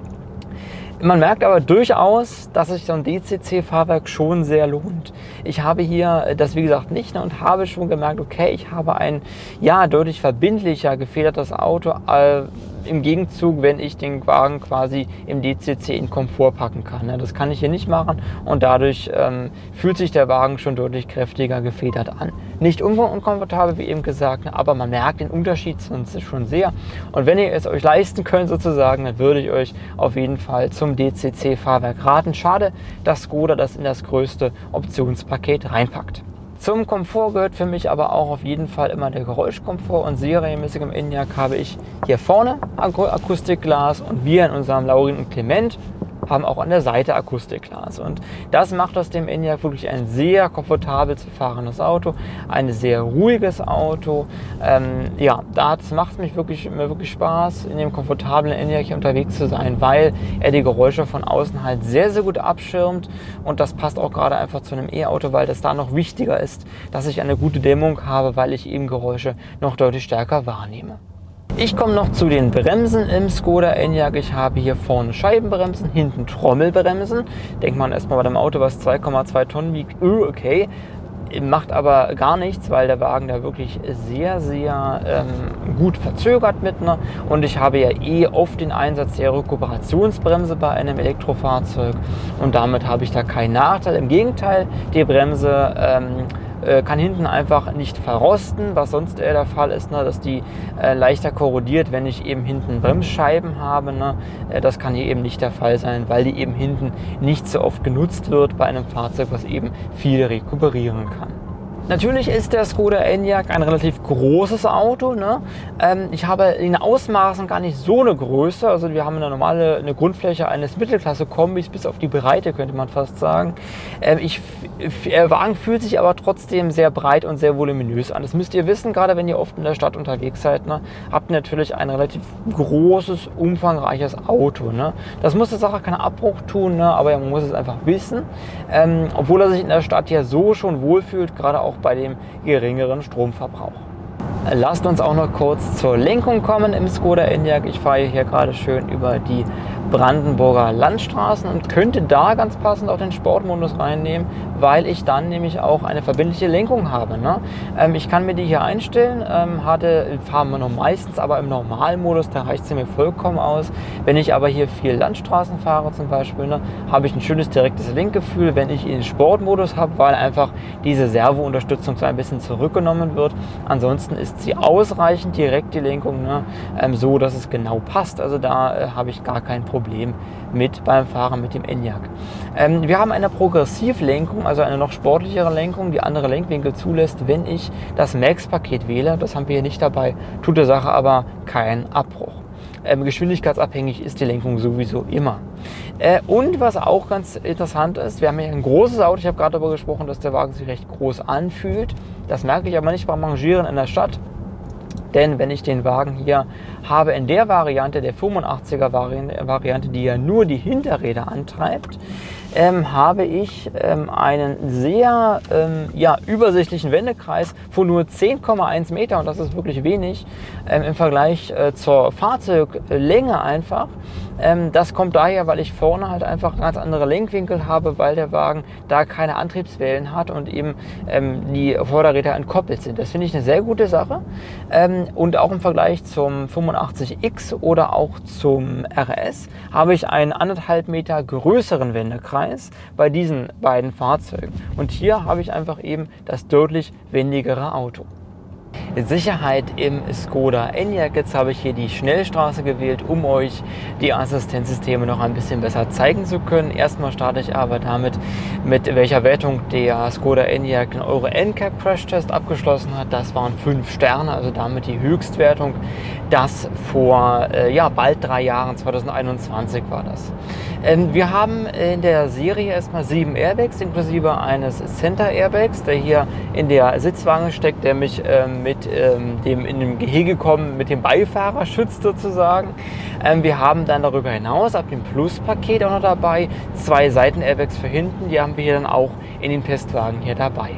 Man merkt aber durchaus, dass sich so ein D C C-Fahrwerk schon sehr lohnt. Ich habe hier das wie gesagt nicht, ne, und habe schon gemerkt, okay, ich habe ein ja deutlich verbindlicher gefedertes Auto, äh, im Gegenzug, wenn ich den Wagen quasi im D C C in Komfort packen kann. Ne. Das kann ich hier nicht machen und dadurch ähm, fühlt sich der Wagen schon deutlich kräftiger gefedert an. Nicht unkomfortabel, wie eben gesagt, ne, aber man merkt den Unterschied schon sehr. Und wenn ihr es euch leisten könnt sozusagen, dann würde ich euch auf jeden Fall zum D C C-Fahrwerk raten. Schade, dass Skoda das in das größte Optionspaket reinpackt. Zum Komfort gehört für mich aber auch auf jeden Fall immer der Geräuschkomfort, und serienmäßig im Enyaq habe ich hier vorne Akustikglas und wir in unserem Laurin und Clement haben auch an der Seite Akustikglas, und das macht aus dem Enyaq wirklich ein sehr komfortabel zu fahrendes Auto, ein sehr ruhiges Auto. Ähm, ja, das macht mich wirklich, mir wirklich Spaß, in dem komfortablen Enyaq hier unterwegs zu sein, weil er die Geräusche von außen halt sehr, sehr gut abschirmt, und das passt auch gerade einfach zu einem E-Auto, weil das da noch wichtiger ist, dass ich eine gute Dämmung habe, weil ich eben Geräusche noch deutlich stärker wahrnehme. Ich komme noch zu den Bremsen im Skoda Enyaq. Ich habe hier vorne Scheibenbremsen, hinten Trommelbremsen. Denkt man erstmal bei dem Auto, was zwei Komma zwei Tonnen wiegt, okay. macht aber gar nichts, weil der Wagen da wirklich sehr, sehr ähm, gut verzögert mit, ne? Und ich habe ja eh oft den Einsatz der Rekuperationsbremse bei einem Elektrofahrzeug und damit habe ich da keinen Nachteil. Im Gegenteil, die Bremse ähm, kann hinten einfach nicht verrosten, was sonst eher der Fall ist, ne, dass die äh, leichter korrodiert, wenn ich eben hinten Bremsscheiben habe. Ne. Äh, das kann hier eben nicht der Fall sein, weil die eben hinten nicht so oft genutzt wird bei einem Fahrzeug, was eben viel rekuperieren kann. Natürlich ist der Skoda Enyaq ein relativ großes Auto. Ne? Ähm, ich habe in Ausmaßen gar nicht so eine Größe. Also wir haben eine normale eine Grundfläche eines Mittelklasse-Kombis bis auf die Breite, könnte man fast sagen. Ähm, ich, der Wagen fühlt sich aber trotzdem sehr breit und sehr voluminös an. Das müsst ihr wissen, gerade wenn ihr oft in der Stadt unterwegs seid. Ne? Habt ihr natürlich ein relativ großes, umfangreiches Auto. Ne? Das muss der Sache keinen Abbruch tun, ne? Aber man muss es einfach wissen. Ähm, obwohl er sich in der Stadt ja so schon wohlfühlt, gerade auch bei dem geringeren Stromverbrauch. Lasst uns auch noch kurz zur Lenkung kommen im Skoda Enyaq. Ich fahre hier gerade schön über die Brandenburger Landstraßen und könnte da ganz passend auch den Sportmodus reinnehmen, weil ich dann nämlich auch eine verbindliche Lenkung habe. Ne? Ähm, ich kann mir die hier einstellen, ähm, hatte, fahren wir noch meistens aber im Normalmodus, da reicht sie mir vollkommen aus. Wenn ich aber hier viel Landstraßen fahre zum Beispiel, ne, habe ich ein schönes direktes Lenkgefühl, wenn ich den Sportmodus habe, weil einfach diese Servounterstützung so ein bisschen zurückgenommen wird. Ansonsten ist sie ausreichend direkt, die Lenkung, ne, ähm, so dass es genau passt. Also da äh, habe ich gar kein Problem. Problem mit beim Fahren mit dem Enyaq. Ähm, wir haben eine Progressivlenkung, also eine noch sportlichere Lenkung, die andere Lenkwinkel zulässt, wenn ich das Max-Paket wähle. Das haben wir hier nicht dabei, tut der Sache aber keinen Abbruch. Ähm, geschwindigkeitsabhängig ist die Lenkung sowieso immer. Äh, und was auch ganz interessant ist, wir haben hier ein großes Auto, ich habe gerade darüber gesprochen, dass der Wagen sich recht groß anfühlt. Das merke ich aber nicht beim Rangieren in der Stadt. Denn wenn ich den Wagen hier habe in der Variante, der fünfundachtziger Variante, die ja nur die Hinterräder antreibt, ähm, habe ich ähm, einen sehr ähm, ja, übersichtlichen Wendekreis von nur zehn Komma eins Meter und das ist wirklich wenig ähm, im Vergleich äh, zur Fahrzeuglänge einfach. Ähm, das kommt daher, weil ich vorne halt einfach ganz andere Lenkwinkel habe, weil der Wagen da keine Antriebswellen hat und eben ähm, die Vorderräder entkoppelt sind. Das finde ich eine sehr gute Sache. Ähm, und auch im Vergleich zum fünfundachtzig X oder auch zum R S habe ich einen anderthalb Meter größeren Wendekreis bei diesen beiden Fahrzeugen. Und hier habe ich einfach eben das deutlich wendigere Auto. Sicherheit im Skoda Enyaq. Jetzt habe ich hier die Schnellstraße gewählt, um euch die Assistenzsysteme noch ein bisschen besser zeigen zu können. Erstmal starte ich aber damit, mit welcher Wertung der Skoda Enyaq den Euro N C A P Crash Test abgeschlossen hat. Das waren fünf Sterne, also damit die Höchstwertung. Das vor äh, ja, bald drei Jahren, zweitausendeinundzwanzig war das. Ähm, wir haben in der Serie erstmal sieben Airbags, inklusive eines Center Airbags, der hier in der Sitzwange steckt, der mich ähm, mit ähm, dem in dem Gehege kommen, mit dem Beifahrer schützt sozusagen. Ähm, wir haben dann darüber hinaus ab dem Plus-Paket auch noch dabei zwei Seiten-Airbags für hinten, die haben wir hier dann auch in den Testwagen hier dabei.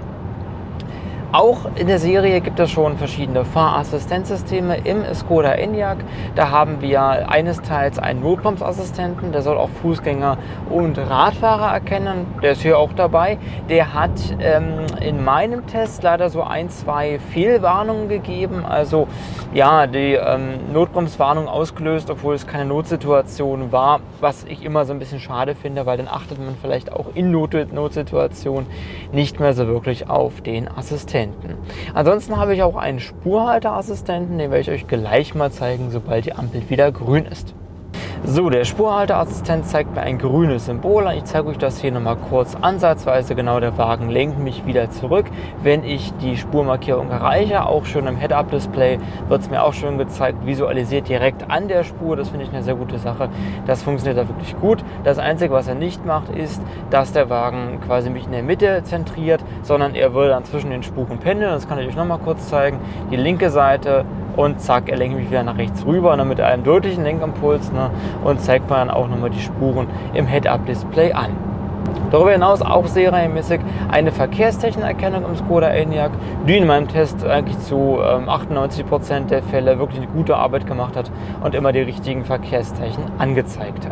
Auch in der Serie gibt es schon verschiedene Fahrassistenzsysteme im Skoda Enyaq. Da haben wir eines Teils einen Notbremsassistenten, der soll auch Fußgänger und Radfahrer erkennen. Der ist hier auch dabei. Der hat ähm, in meinem Test leider so ein, zwei Fehlwarnungen gegeben. Also ja, die ähm, Notbremswarnung ausgelöst, obwohl es keine Notsituation war, was ich immer so ein bisschen schade finde, weil dann achtet man vielleicht auch in Not Notsituationen nicht mehr so wirklich auf den Assistenten. Ansonsten habe ich auch einen Spurhalteassistenten, den werde ich euch gleich mal zeigen, sobald die Ampel wieder grün ist. So, der Spurhalteassistent zeigt mir ein grünes Symbol an. Ich zeige euch das hier nochmal kurz ansatzweise. Genau, der Wagen lenkt mich wieder zurück, wenn ich die Spurmarkierung erreiche. Auch schon im Head-Up-Display wird es mir auch schon gezeigt, visualisiert direkt an der Spur. Das finde ich eine sehr gute Sache. Das funktioniert da wirklich gut. Das Einzige, was er nicht macht, ist, dass der Wagen quasi mich in der Mitte zentriert, sondern er würde dann zwischen den Spuren pendeln. Das kann ich euch nochmal kurz zeigen. Die linke Seite und zack, er lenkt mich wieder nach rechts rüber, ne, mit einem deutlichen Lenkimpuls, ne, und zeigt mir dann auch nochmal die Spuren im Head-Up-Display an. Darüber hinaus auch serienmäßig eine Verkehrstechnikerkennung im Skoda Enyaq, die in meinem Test eigentlich zu ähm, achtundneunzig Prozent der Fälle wirklich eine gute Arbeit gemacht hat und immer die richtigen Verkehrszeichen angezeigt hat.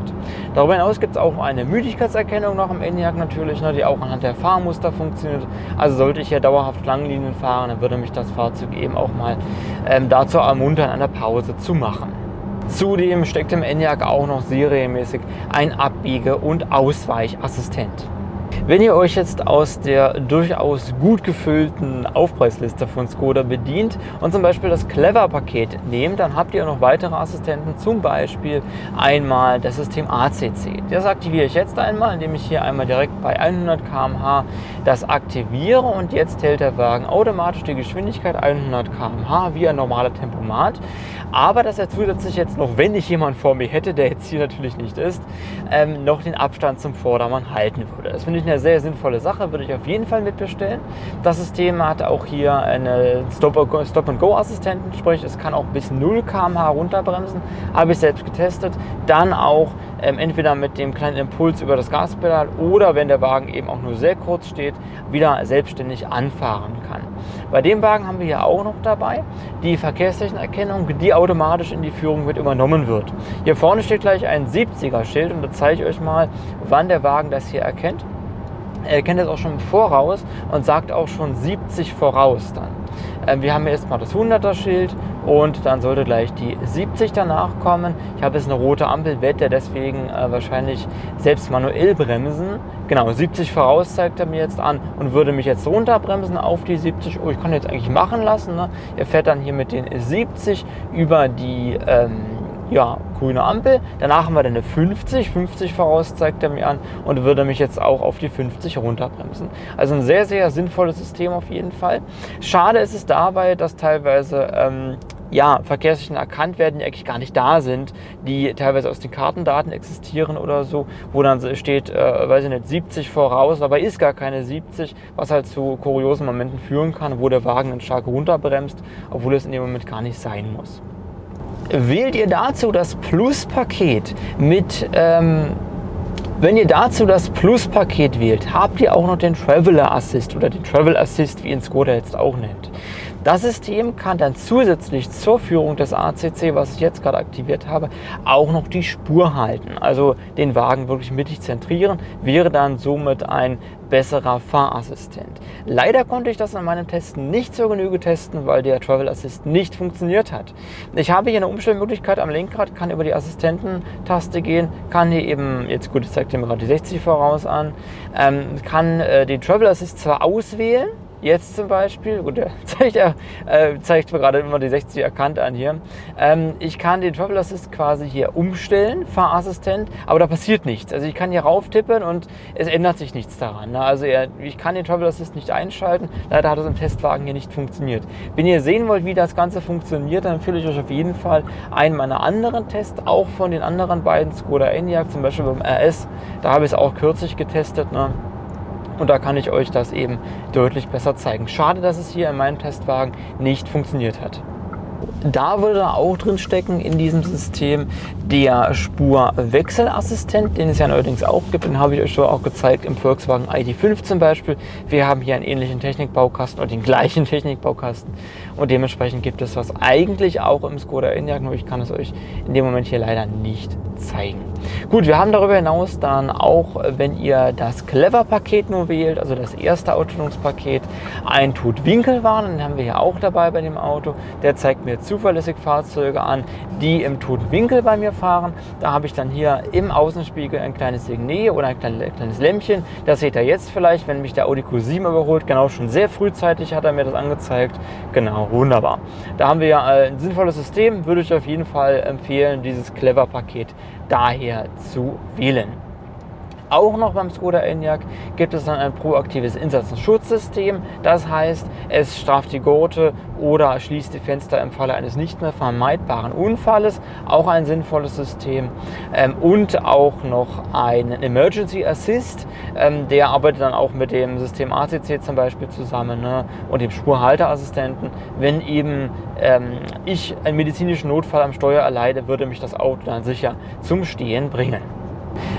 Darüber hinaus gibt es auch eine Müdigkeitserkennung noch im Enyaq natürlich, ne, die auch anhand der Fahrmuster funktioniert. Also sollte ich hier dauerhaft Langlinien fahren, dann würde mich das Fahrzeug eben auch mal ähm, dazu ermuntern, eine Pause zu machen. Zudem steckt im Enyaq auch noch serienmäßig ein Abbiege- und Ausweichassistent. Wenn ihr euch jetzt aus der durchaus gut gefüllten Aufpreisliste von Skoda bedient und zum Beispiel das Clever-Paket nehmt, dann habt ihr noch weitere Assistenten, zum Beispiel einmal das System A C C. Das aktiviere ich jetzt einmal, indem ich hier einmal direkt bei hundert Kilometer pro Stunde das aktiviere und jetzt hält der Wagen automatisch die Geschwindigkeit hundert Kilometer pro Stunde wie ein normaler Tempomat. Aber dass er zusätzlich jetzt noch, wenn ich jemanden vor mir hätte, der jetzt hier natürlich nicht ist, ähm, noch den Abstand zum Vordermann halten würde. Das finde ich eine sehr sinnvolle Sache, würde ich auf jeden Fall mitbestellen. Das System hat auch hier einen Stop-and-Go-Assistenten, sprich es kann auch bis null Kilometer pro Stunde runterbremsen, habe ich selbst getestet. Dann auch ähm, entweder mit dem kleinen Impuls über das Gaspedal oder wenn der Wagen eben auch nur sehr kurz steht, wieder selbstständig anfahren kann. Bei dem Wagen haben wir hier auch noch dabei die Verkehrszeichenerkennung, die automatisch in die Führung mit übernommen wird. Hier vorne steht gleich ein siebziger Schild und da zeige ich euch mal, wann der Wagen das hier erkennt. Er erkennt es auch schon im Voraus und sagt auch schon siebzig voraus dann. Ähm, wir haben hier erstmal das hunderter Schild und dann sollte gleich die siebzig danach kommen. Ich habe jetzt eine rote Ampel, werde der deswegen äh, wahrscheinlich selbst manuell bremsen. Genau, siebzig voraus zeigt er mir jetzt an und würde mich jetzt runterbremsen auf die siebzig. Oh, ich kann jetzt eigentlich machen lassen. Ne? Er fährt dann hier mit den siebzig über die ähm, ja, grüne Ampel. Danach haben wir dann eine fünfzig. fünfzig voraus zeigt er mir an und würde mich jetzt auch auf die fünfzig runterbremsen. Also ein sehr, sehr sinnvolles System auf jeden Fall. Schade ist es dabei, dass teilweise ähm, ja, Verkehrszeichen erkannt werden, die eigentlich gar nicht da sind, die teilweise aus den Kartendaten existieren oder so, wo dann steht, äh, weiß ich nicht, siebzig voraus, dabei ist gar keine siebzig, was halt zu kuriosen Momenten führen kann, wo der Wagen dann stark runterbremst, obwohl es in dem Moment gar nicht sein muss. Wählt ihr dazu das Plus-Paket mit, ähm, wenn ihr dazu das Plus-Paket wählt, habt ihr auch noch den Traveler Assist oder den Travel Assist, wie ihn Skoda jetzt auch nennt. Das System kann dann zusätzlich zur Führung des A C C, was ich jetzt gerade aktiviert habe, auch noch die Spur halten. Also den Wagen wirklich mittig zentrieren, wäre dann somit ein besserer Fahrassistent. Leider konnte ich das an meinem Test nicht zur Genüge testen, weil der Travel Assist nicht funktioniert hat. Ich habe hier eine Umstellmöglichkeit am Lenkrad, kann über die Assistententaste gehen, kann hier eben, jetzt gut, ich zeige mir gerade die sechzig voraus an, ähm, kann äh, den Travel Assist zwar auswählen, jetzt zum Beispiel, gut, der zeigt, äh, zeigt mir gerade immer die sechzig erkannt an hier. Ähm, ich kann den Travel Assist quasi hier umstellen, Fahrassistent, aber da passiert nichts. Also ich kann hier rauf tippen und es ändert sich nichts daran. Ne? Also er, ich kann den Travel Assist nicht einschalten, leider hat es im Testwagen hier nicht funktioniert. Wenn ihr sehen wollt, wie das Ganze funktioniert, dann empfehle ich euch auf jeden Fall einen meiner anderen Tests, auch von den anderen beiden Skoda Enyaq, zum Beispiel beim R S, da habe ich es auch kürzlich getestet. Ne? Und da kann ich euch das eben deutlich besser zeigen. Schade, dass es hier in meinem Testwagen nicht funktioniert hat. Da würde auch drin stecken in diesem System der Spurwechselassistent, den es ja allerdings auch gibt. Den habe ich euch schon auch gezeigt im Volkswagen I D fünf zum Beispiel. Wir haben hier einen ähnlichen Technikbaukasten oder den gleichen Technikbaukasten und dementsprechend gibt es was eigentlich auch im Skoda Enyaq, nur ich kann es euch in dem Moment hier leider nicht zeigen. Gut, wir haben darüber hinaus dann auch, wenn ihr das Clever-Paket nur wählt, also das erste Ausstellungspaket, ein Totwinkelwarn, den haben wir hier auch dabei bei dem Auto. Der zeigt mir zuverlässig Fahrzeuge an, die im Totwinkel bei mir fahren. Da habe ich dann hier im Außenspiegel ein kleines Signet oder ein kleines Lämpchen. Das seht ihr jetzt vielleicht, wenn mich der Audi Q sieben überholt. Genau, schon sehr frühzeitig hat er mir das angezeigt. Genau, wunderbar. Da haben wir ja ein sinnvolles System, würde ich auf jeden Fall empfehlen, dieses Clever-Paket daher zu wählen. Auch noch beim Skoda Enyaq gibt es dann ein proaktives Insatz-und-Schutzsystem. Das heißt, es straft die Gurte oder schließt die Fenster im Falle eines nicht mehr vermeidbaren Unfalles. Auch ein sinnvolles System. Ähm, und auch noch ein Emergency Assist. Ähm, der arbeitet dann auch mit dem System A C C zum Beispiel zusammen, ne, und dem Spurhalteassistenten. Wenn eben ähm, ich einen medizinischen Notfall am Steuer erleide, würde mich das Auto dann sicher zum Stehen bringen.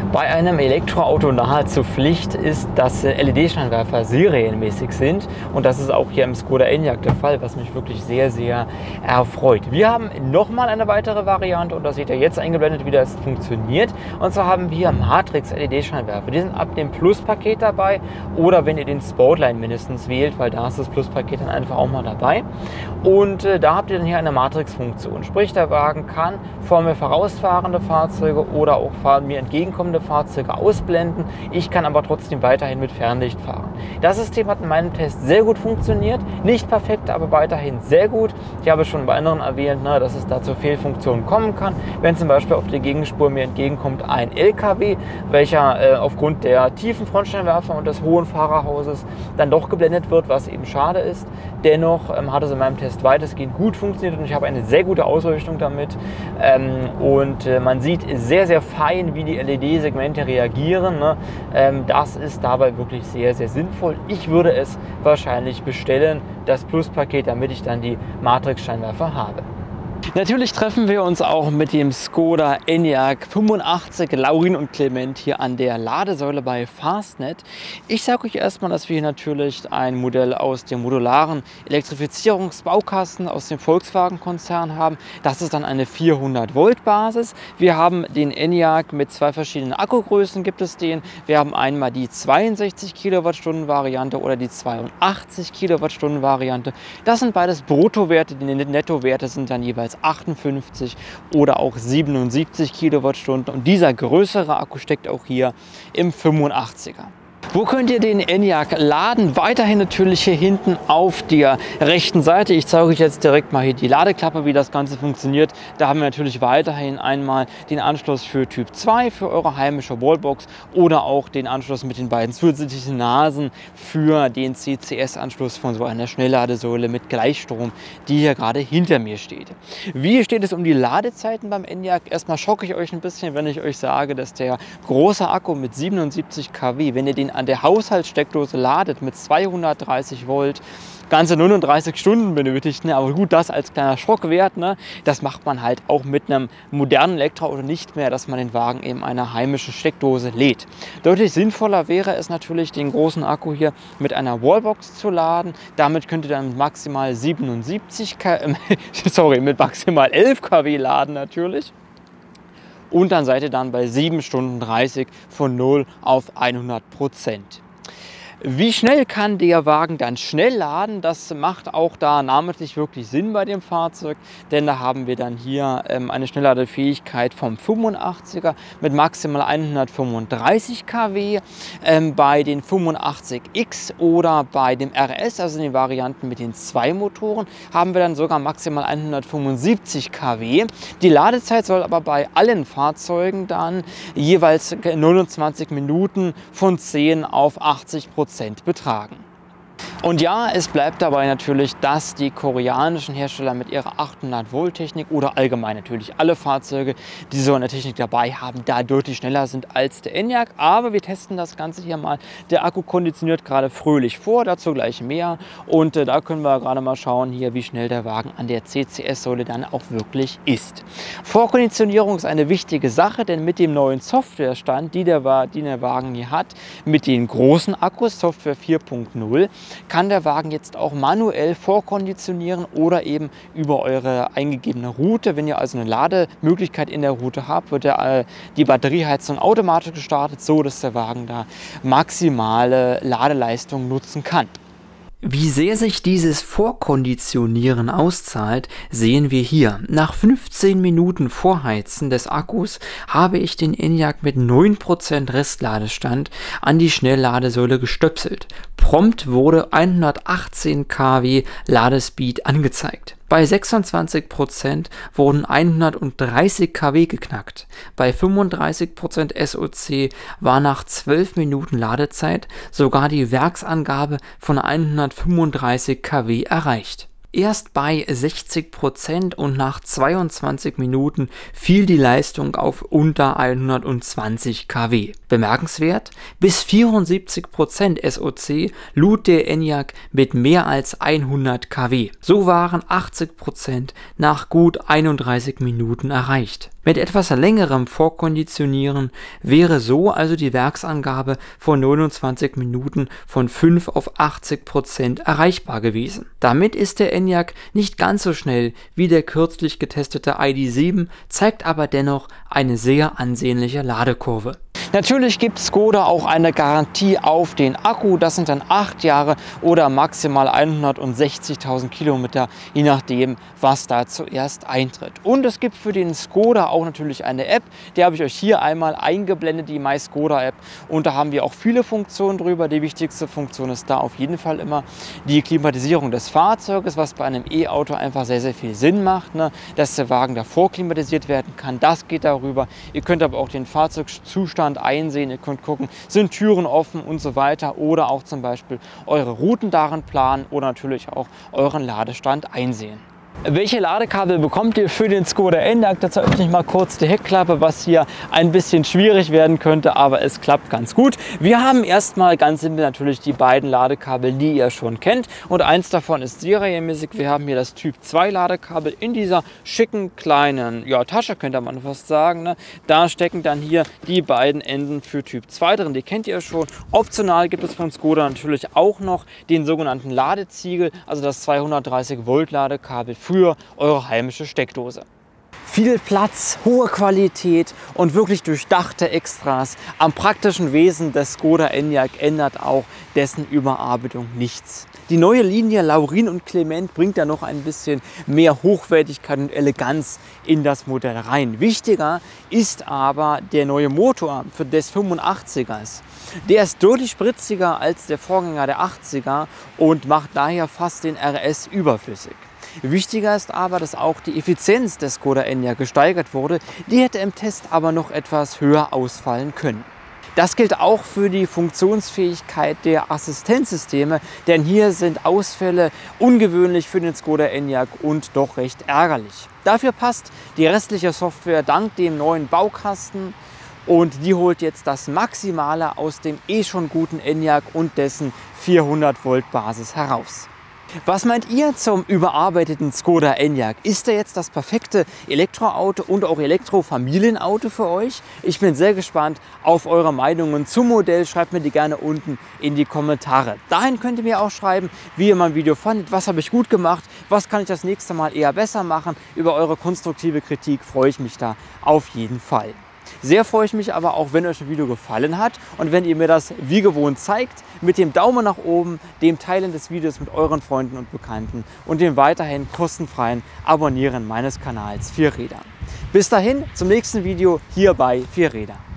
Bei einem Elektroauto nahezu Pflicht ist, dass L E D-Scheinwerfer serienmäßig sind, und das ist auch hier im Skoda Enyaq der Fall, was mich wirklich sehr, sehr erfreut. Wir haben nochmal eine weitere Variante, und das seht ihr jetzt eingeblendet, wie das funktioniert. Und zwar haben wir Matrix-L E D-Scheinwerfer. Die sind ab dem Plus-Paket dabei, oder wenn ihr den Sportline mindestens wählt, weil da ist das Plus-Paket dann einfach auch mal dabei. Und äh, da habt ihr dann hier eine Matrix-Funktion. Sprich, der Wagen kann vor mir vorausfahrende Fahrzeuge oder auch mir entgegenkommende Fahrzeuge ausblenden. Ich kann aber trotzdem weiterhin mit Fernlicht fahren. Das System hat in meinem Test sehr gut funktioniert. Nicht perfekt, aber weiterhin sehr gut. Ich habe schon bei anderen erwähnt, ne, dass es da zu Fehlfunktionen kommen kann. Wenn zum Beispiel auf der Gegenspur mir entgegenkommt ein L K W, welcher äh, aufgrund der tiefen Frontscheinwerfer und des hohen Fahrerhauses dann doch geblendet wird, was eben schade ist. Dennoch ähm, hat es in meinem Test weitestgehend gut funktioniert, und ich habe eine sehr gute Ausrüstung damit. Ähm, und äh, man sieht sehr, sehr fein, wie die L E D-Segmente reagieren. Ne? Ähm, das ist dabei wirklich sehr, sehr sinnvoll. Ich würde es wahrscheinlich bestellen, das Plus-Paket, damit ich dann die Matrix-Scheinwerfer habe. Natürlich treffen wir uns auch mit dem Skoda Enyaq fünfundachtzig Laurin und Clement hier an der Ladesäule bei Fastnet. Ich sage euch erstmal, dass wir hier natürlich ein Modell aus dem modularen Elektrifizierungsbaukasten aus dem Volkswagen-Konzern haben. Das ist dann eine vierhundert Volt Basis. Wir haben den Enyaq mit zwei verschiedenen Akkugrößen, gibt es den. Wir haben einmal die zweiundsechzig Kilowattstunden Variante oder die zweiundachtzig Kilowattstunden Variante. Das sind beides Bruttowerte, die Nettowerte sind dann jeweils achtundfünfzig oder auch siebenundsiebzig Kilowattstunden, und dieser größere Akku steckt auch hier im fünfundachtziger. Wo könnt ihr den Enyaq laden? Weiterhin natürlich hier hinten auf der rechten Seite. Ich zeige euch jetzt direkt mal hier die Ladeklappe, wie das Ganze funktioniert. Da haben wir natürlich weiterhin einmal den Anschluss für Typ zwei für eure heimische Wallbox oder auch den Anschluss mit den beiden zusätzlichen Nasen für den C C S-Anschluss von so einer Schnellladesäule mit Gleichstrom, die hier gerade hinter mir steht. Wie steht es um die Ladezeiten beim Enyaq? Erstmal schocke ich euch ein bisschen, wenn ich euch sage, dass der große Akku mit siebenundsiebzig Kilowatt, wenn ihr den an der Haushaltssteckdose ladet mit zweihundertdreißig Volt, ganze neununddreißig Stunden benötigt. Ne? Aber gut, das als kleiner Schockwert, ne? Das macht man halt auch mit einem modernen Elektroauto nicht mehr, dass man den Wagen eben einer heimischen Steckdose lädt. Deutlich sinnvoller wäre es natürlich, den großen Akku hier mit einer Wallbox zu laden. Damit könnt ihr dann maximal siebenundsiebzig Kilowatt, sorry, mit maximal elf Kilowatt laden natürlich. Und dann seid ihr dann bei sieben Stunden dreißig von null auf hundert Prozent. Wie schnell kann der Wagen dann schnell laden? Das macht auch da namentlich wirklich Sinn bei dem Fahrzeug, denn da haben wir dann hier ähm, eine Schnellladefähigkeit vom fünfundachtziger mit maximal hundertfünfunddreißig Kilowatt. Ähm, bei den fünfundachtzig X oder bei dem R S, also den Varianten mit den zwei Motoren, haben wir dann sogar maximal hundertfünfundsiebzig Kilowatt. Die Ladezeit soll aber bei allen Fahrzeugen dann jeweils neunundzwanzig Minuten von zehn auf achtzig Prozent betragen. Und ja, es bleibt dabei natürlich, dass die koreanischen Hersteller mit ihrer achthundert Volt Technik oder allgemein natürlich alle Fahrzeuge, die so eine Technik dabei haben, da deutlich schneller sind als der Enyaq. Aber wir testen das Ganze hier mal. Der Akku konditioniert gerade fröhlich vor, dazu gleich mehr. Und äh, da können wir gerade mal schauen hier, wie schnell der Wagen an der C C S-Säule dann auch wirklich ist. Vorkonditionierung ist eine wichtige Sache, denn mit dem neuen Softwarestand, die der, die der Wagen hier hat, mit den großen Akkus, Software vier Punkt null, kann der Wagen jetzt auch manuell vorkonditionieren oder eben über eure eingegebene Route. Wenn ihr also eine Lademöglichkeit in der Route habt, wird der, äh, die Batterieheizung automatisch gestartet, so dass der Wagen da maximale Ladeleistung nutzen kann. Wie sehr sich dieses Vorkonditionieren auszahlt, sehen wir hier. Nach fünfzehn Minuten Vorheizen des Akkus habe ich den Enyaq mit neun Prozent Restladestand an die Schnellladesäule gestöpselt. Prompt wurde hundertachtzehn Kilowatt Ladespeed angezeigt. Bei sechsundzwanzig Prozent wurden hundertdreißig Kilowatt geknackt. Bei fünfunddreißig Prozent S O C war nach zwölf Minuten Ladezeit sogar die Werksangabe von hundertfünfunddreißig Kilowatt erreicht. Erst bei sechzig Prozent und nach zweiundzwanzig Minuten fiel die Leistung auf unter hundertzwanzig Kilowatt. Bemerkenswert, bis vierundsiebzig Prozent S O C lud der Enyaq mit mehr als hundert Kilowatt. So waren achtzig Prozent nach gut einunddreißig Minuten erreicht. Mit etwas längerem Vorkonditionieren wäre so also die Werksangabe von neunundzwanzig Minuten von fünf auf achtzig Prozent erreichbar gewesen. Damit ist der Enyaq nicht ganz so schnell wie der kürzlich getestete I D sieben, zeigt aber dennoch eine sehr ansehnliche Ladekurve. Natürlich gibt Škoda auch eine Garantie auf den Akku, das sind dann acht Jahre oder maximal hundertsechzigtausend Kilometer, je nachdem, was da zuerst eintritt. Und es gibt für den Škoda auch natürlich eine App, die habe ich euch hier einmal eingeblendet, die My Škoda App, und da haben wir auch viele Funktionen drüber. Die wichtigste Funktion ist da auf jeden Fall immer die Klimatisierung des Fahrzeuges, was bei einem E-Auto einfach sehr, sehr viel Sinn macht, ne? Dass der Wagen davor klimatisiert werden kann, das geht darüber. Ihr könnt aber auch den Fahrzeugzustand einsehen, ihr könnt gucken, sind Türen offen und so weiter, oder auch zum Beispiel eure Routen darin planen oder natürlich auch euren Ladestand einsehen. Welche Ladekabel bekommt ihr für den Škoda Enyaq? Dazu öffne ich mal kurz die Heckklappe, was hier ein bisschen schwierig werden könnte, aber es klappt ganz gut. Wir haben erstmal ganz simpel natürlich die beiden Ladekabel, die ihr schon kennt, und eins davon ist serienmäßig. Wir haben hier das Typ zwei Ladekabel in dieser schicken kleinen, ja, Tasche, könnte man fast sagen, ne? Da stecken dann hier die beiden Enden für Typ zwei drin, die kennt ihr schon. Optional gibt es von Škoda natürlich auch noch den sogenannten Ladeziegel, also das zweihundertdreißig Volt Ladekabel für eure heimische Steckdose. Viel Platz, hohe Qualität und wirklich durchdachte Extras. Am praktischen Wesen des Škoda Enyaq ändert auch dessen Überarbeitung nichts. Die neue Linie Laurin und Clement bringt da noch ein bisschen mehr Hochwertigkeit und Eleganz in das Modell rein. Wichtiger ist aber der neue Motor für des fünfundachtzigers. Der ist deutlich spritziger als der Vorgänger der achtziger und macht daher fast den R S überflüssig. Wichtiger ist aber, dass auch die Effizienz des Škoda Enyaq gesteigert wurde. Die hätte im Test aber noch etwas höher ausfallen können. Das gilt auch für die Funktionsfähigkeit der Assistenzsysteme, denn hier sind Ausfälle ungewöhnlich für den Škoda Enyaq und doch recht ärgerlich. Dafür passt die restliche Software dank dem neuen Baukasten, und die holt jetzt das Maximale aus dem eh schon guten Enyaq und dessen vierhundert Volt Basis heraus. Was meint ihr zum überarbeiteten Škoda Enyaq? Ist er jetzt das perfekte Elektroauto und auch Elektrofamilienauto für euch? Ich bin sehr gespannt auf eure Meinungen zum Modell. Schreibt mir die gerne unten in die Kommentare. Dahin könnt ihr mir auch schreiben, wie ihr mein Video fandet, was habe ich gut gemacht, was kann ich das nächste Mal eher besser machen. Über eure konstruktive Kritik freue ich mich da auf jeden Fall. Sehr freue ich mich aber auch, wenn euch das Video gefallen hat und wenn ihr mir das wie gewohnt zeigt, mit dem Daumen nach oben, dem Teilen des Videos mit euren Freunden und Bekannten und dem weiterhin kostenfreien Abonnieren meines Kanals vier Räder. Bis dahin, zum nächsten Video hier bei vier Räder.